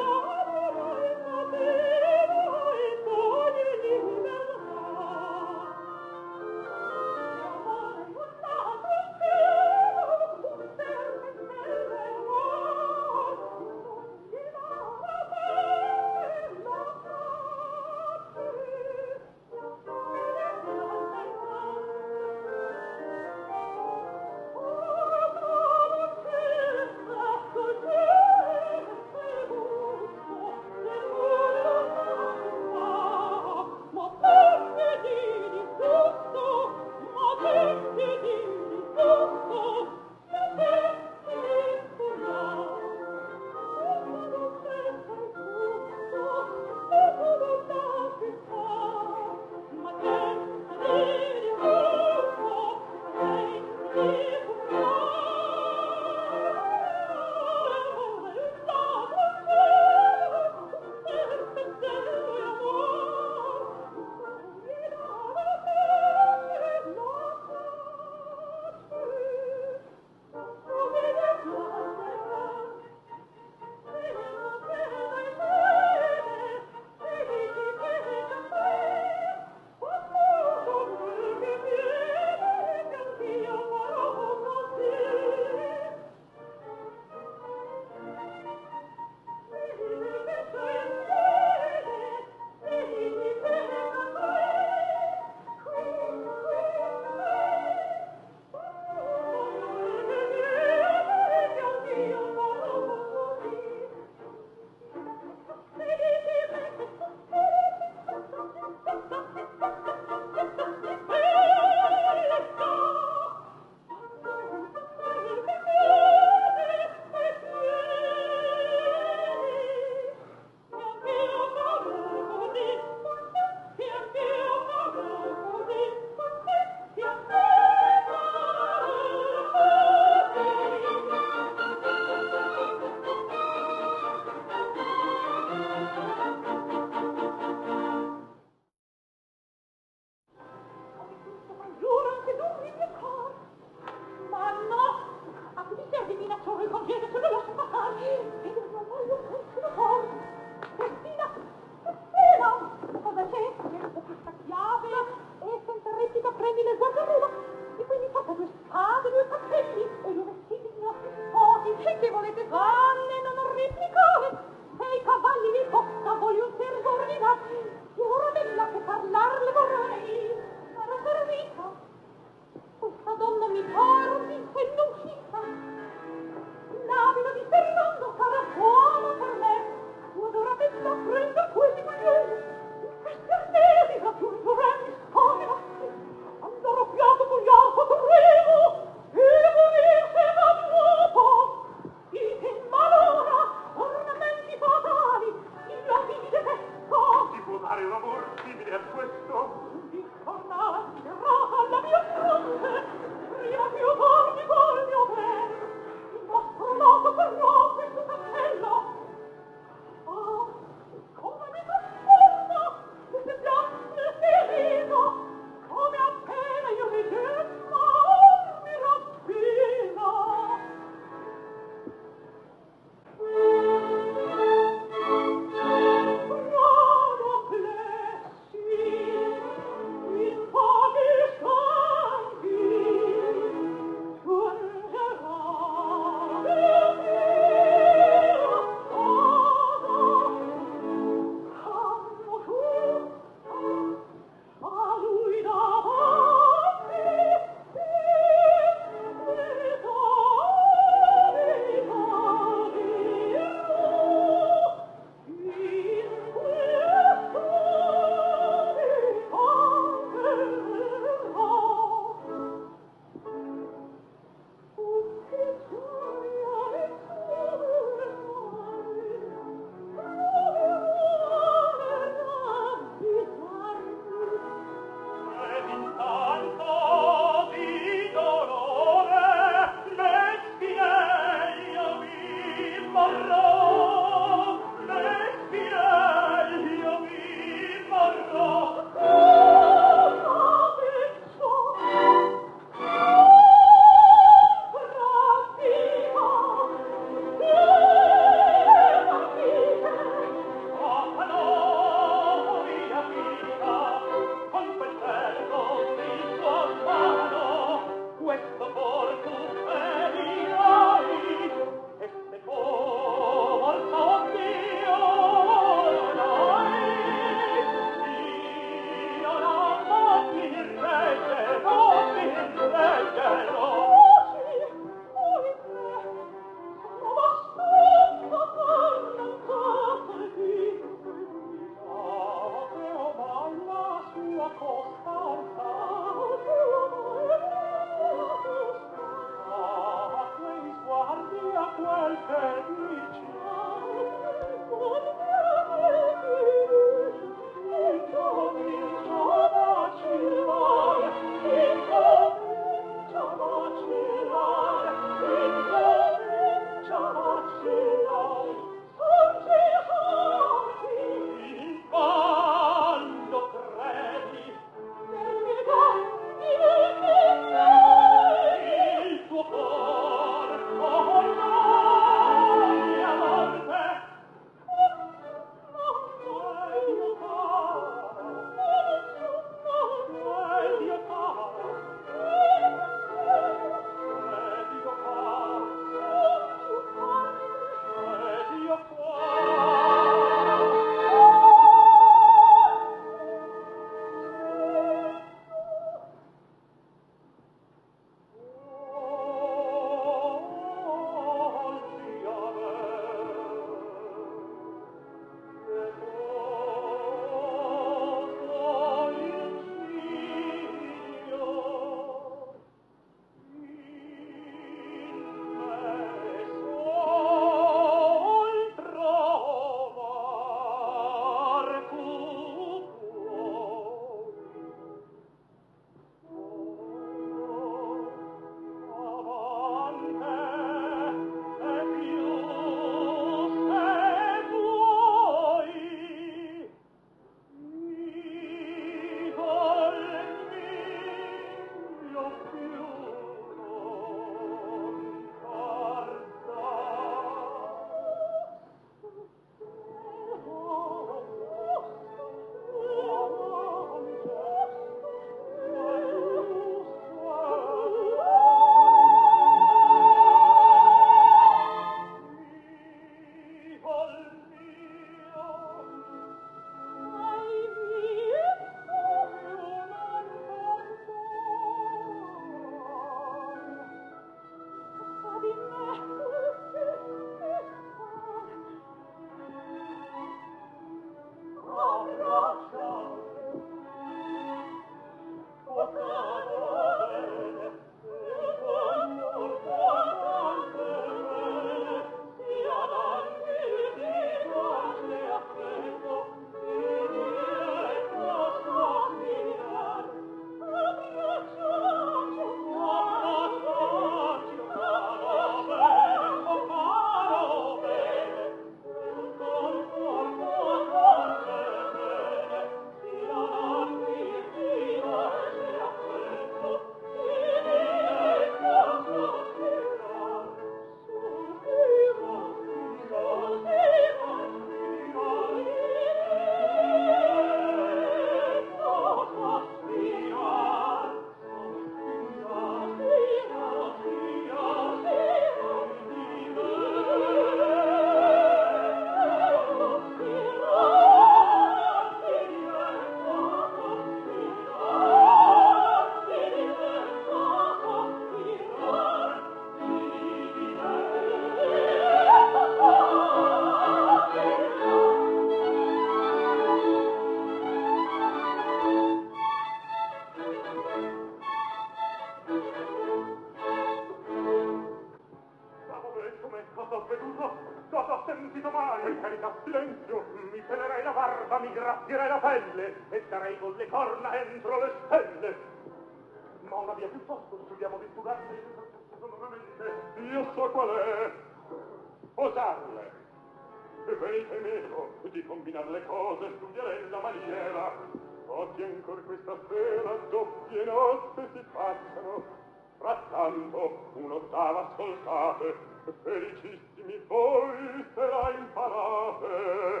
posarle. Venite meno di combinar le cose, studierei la maniera. Oggi ancor questa sera doppie nozze si passano. Frattanto un'ottava ascoltate, felicissimi voi se la imparate.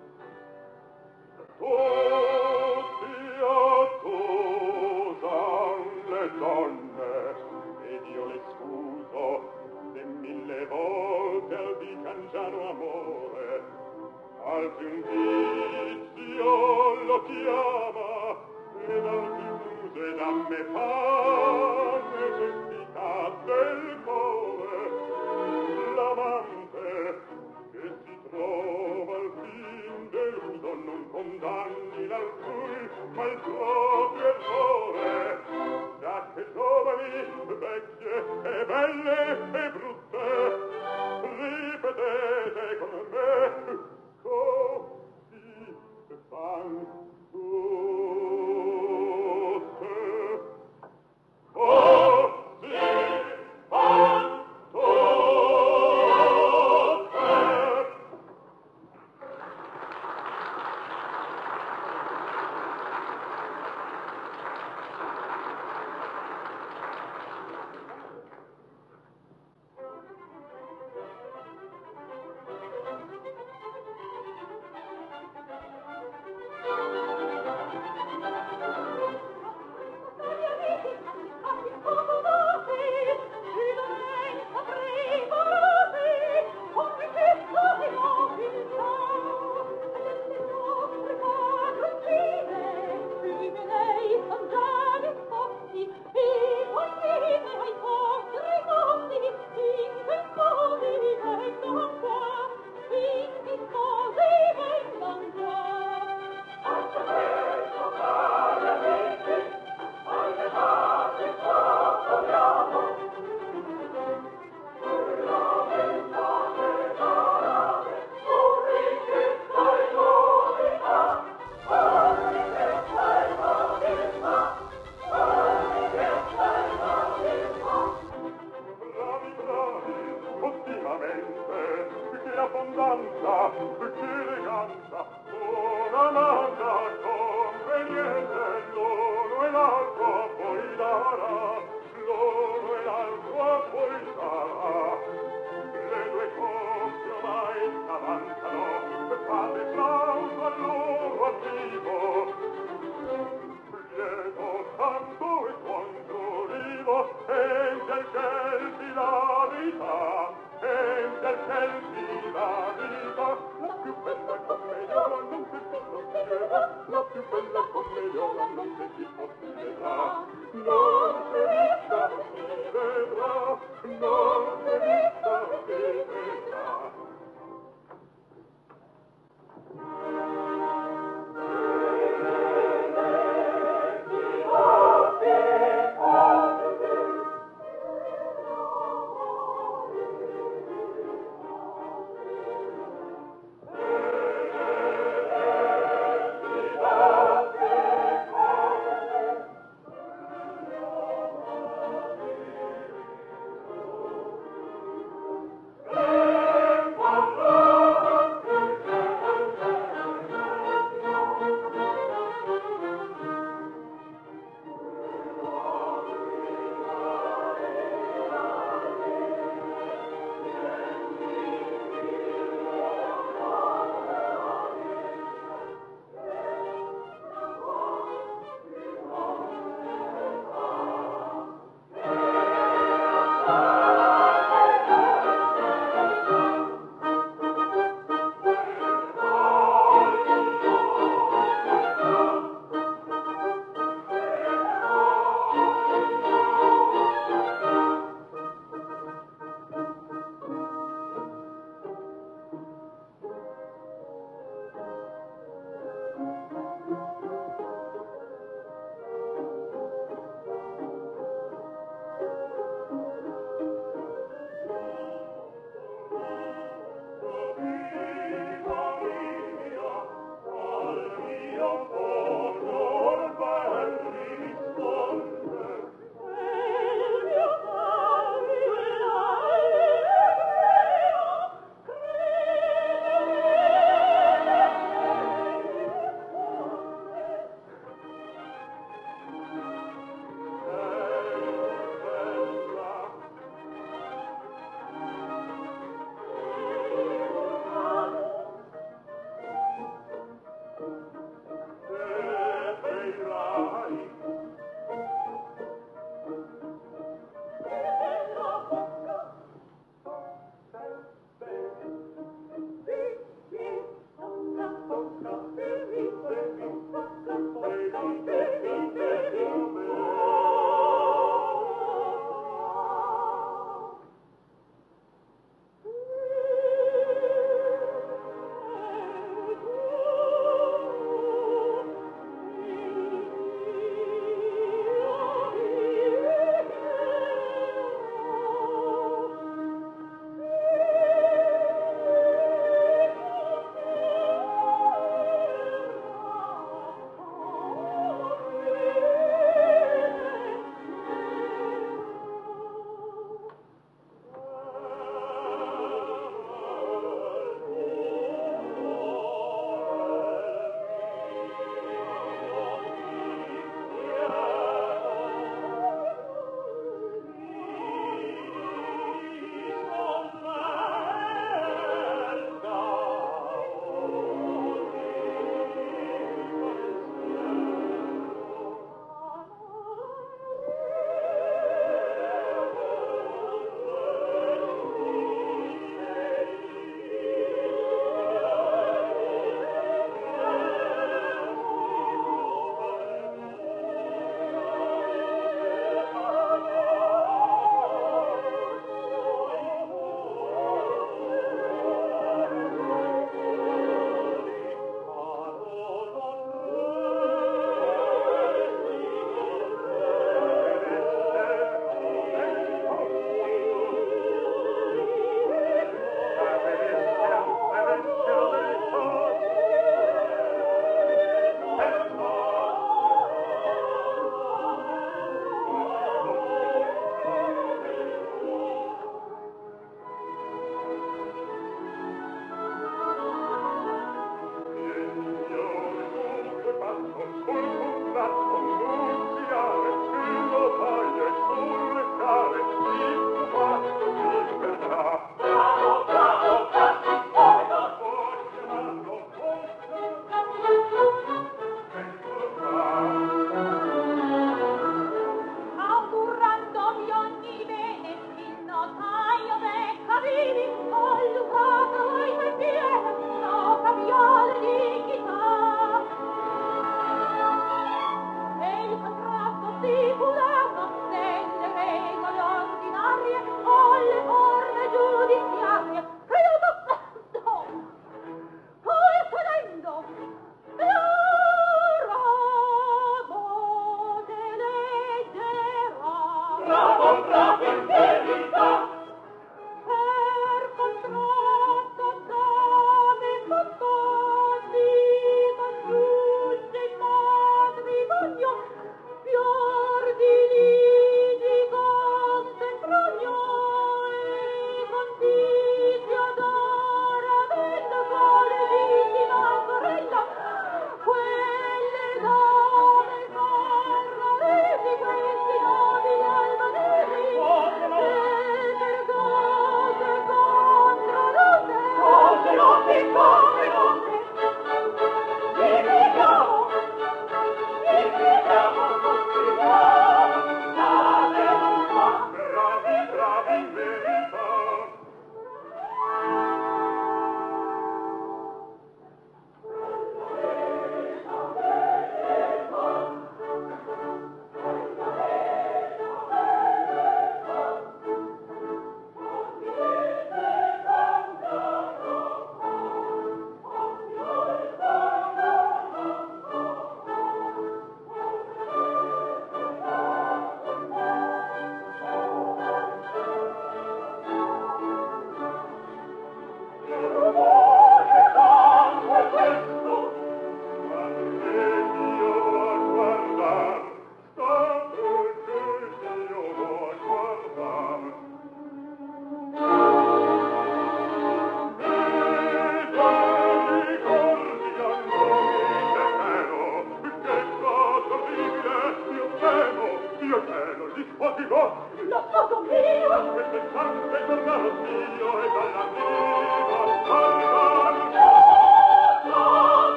Tutti accusan le donne, ed io le scuso, se 1000 volte al di cangiano amore, altri un vizio lo chiama, ed altri muse da me fa necessità del cuore. L'amante che si trova al fin deluso non condanni l'altrui, ma il proprio errore. Già che giovani, vecchie e belle e brutte, ripetete con me, così fan tutte. Così fan tutte.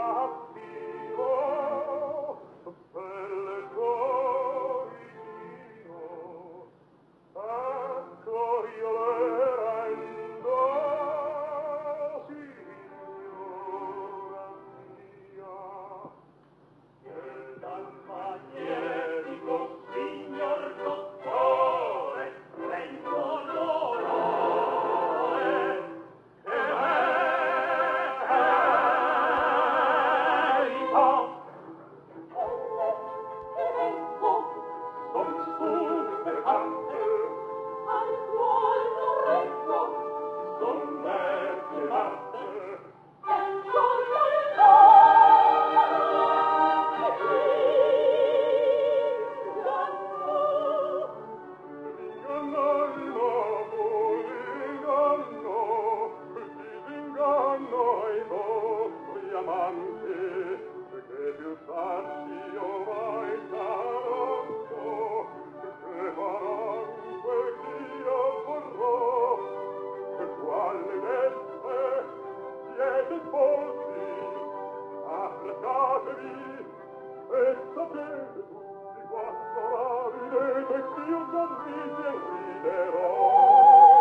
Io non mi riderò.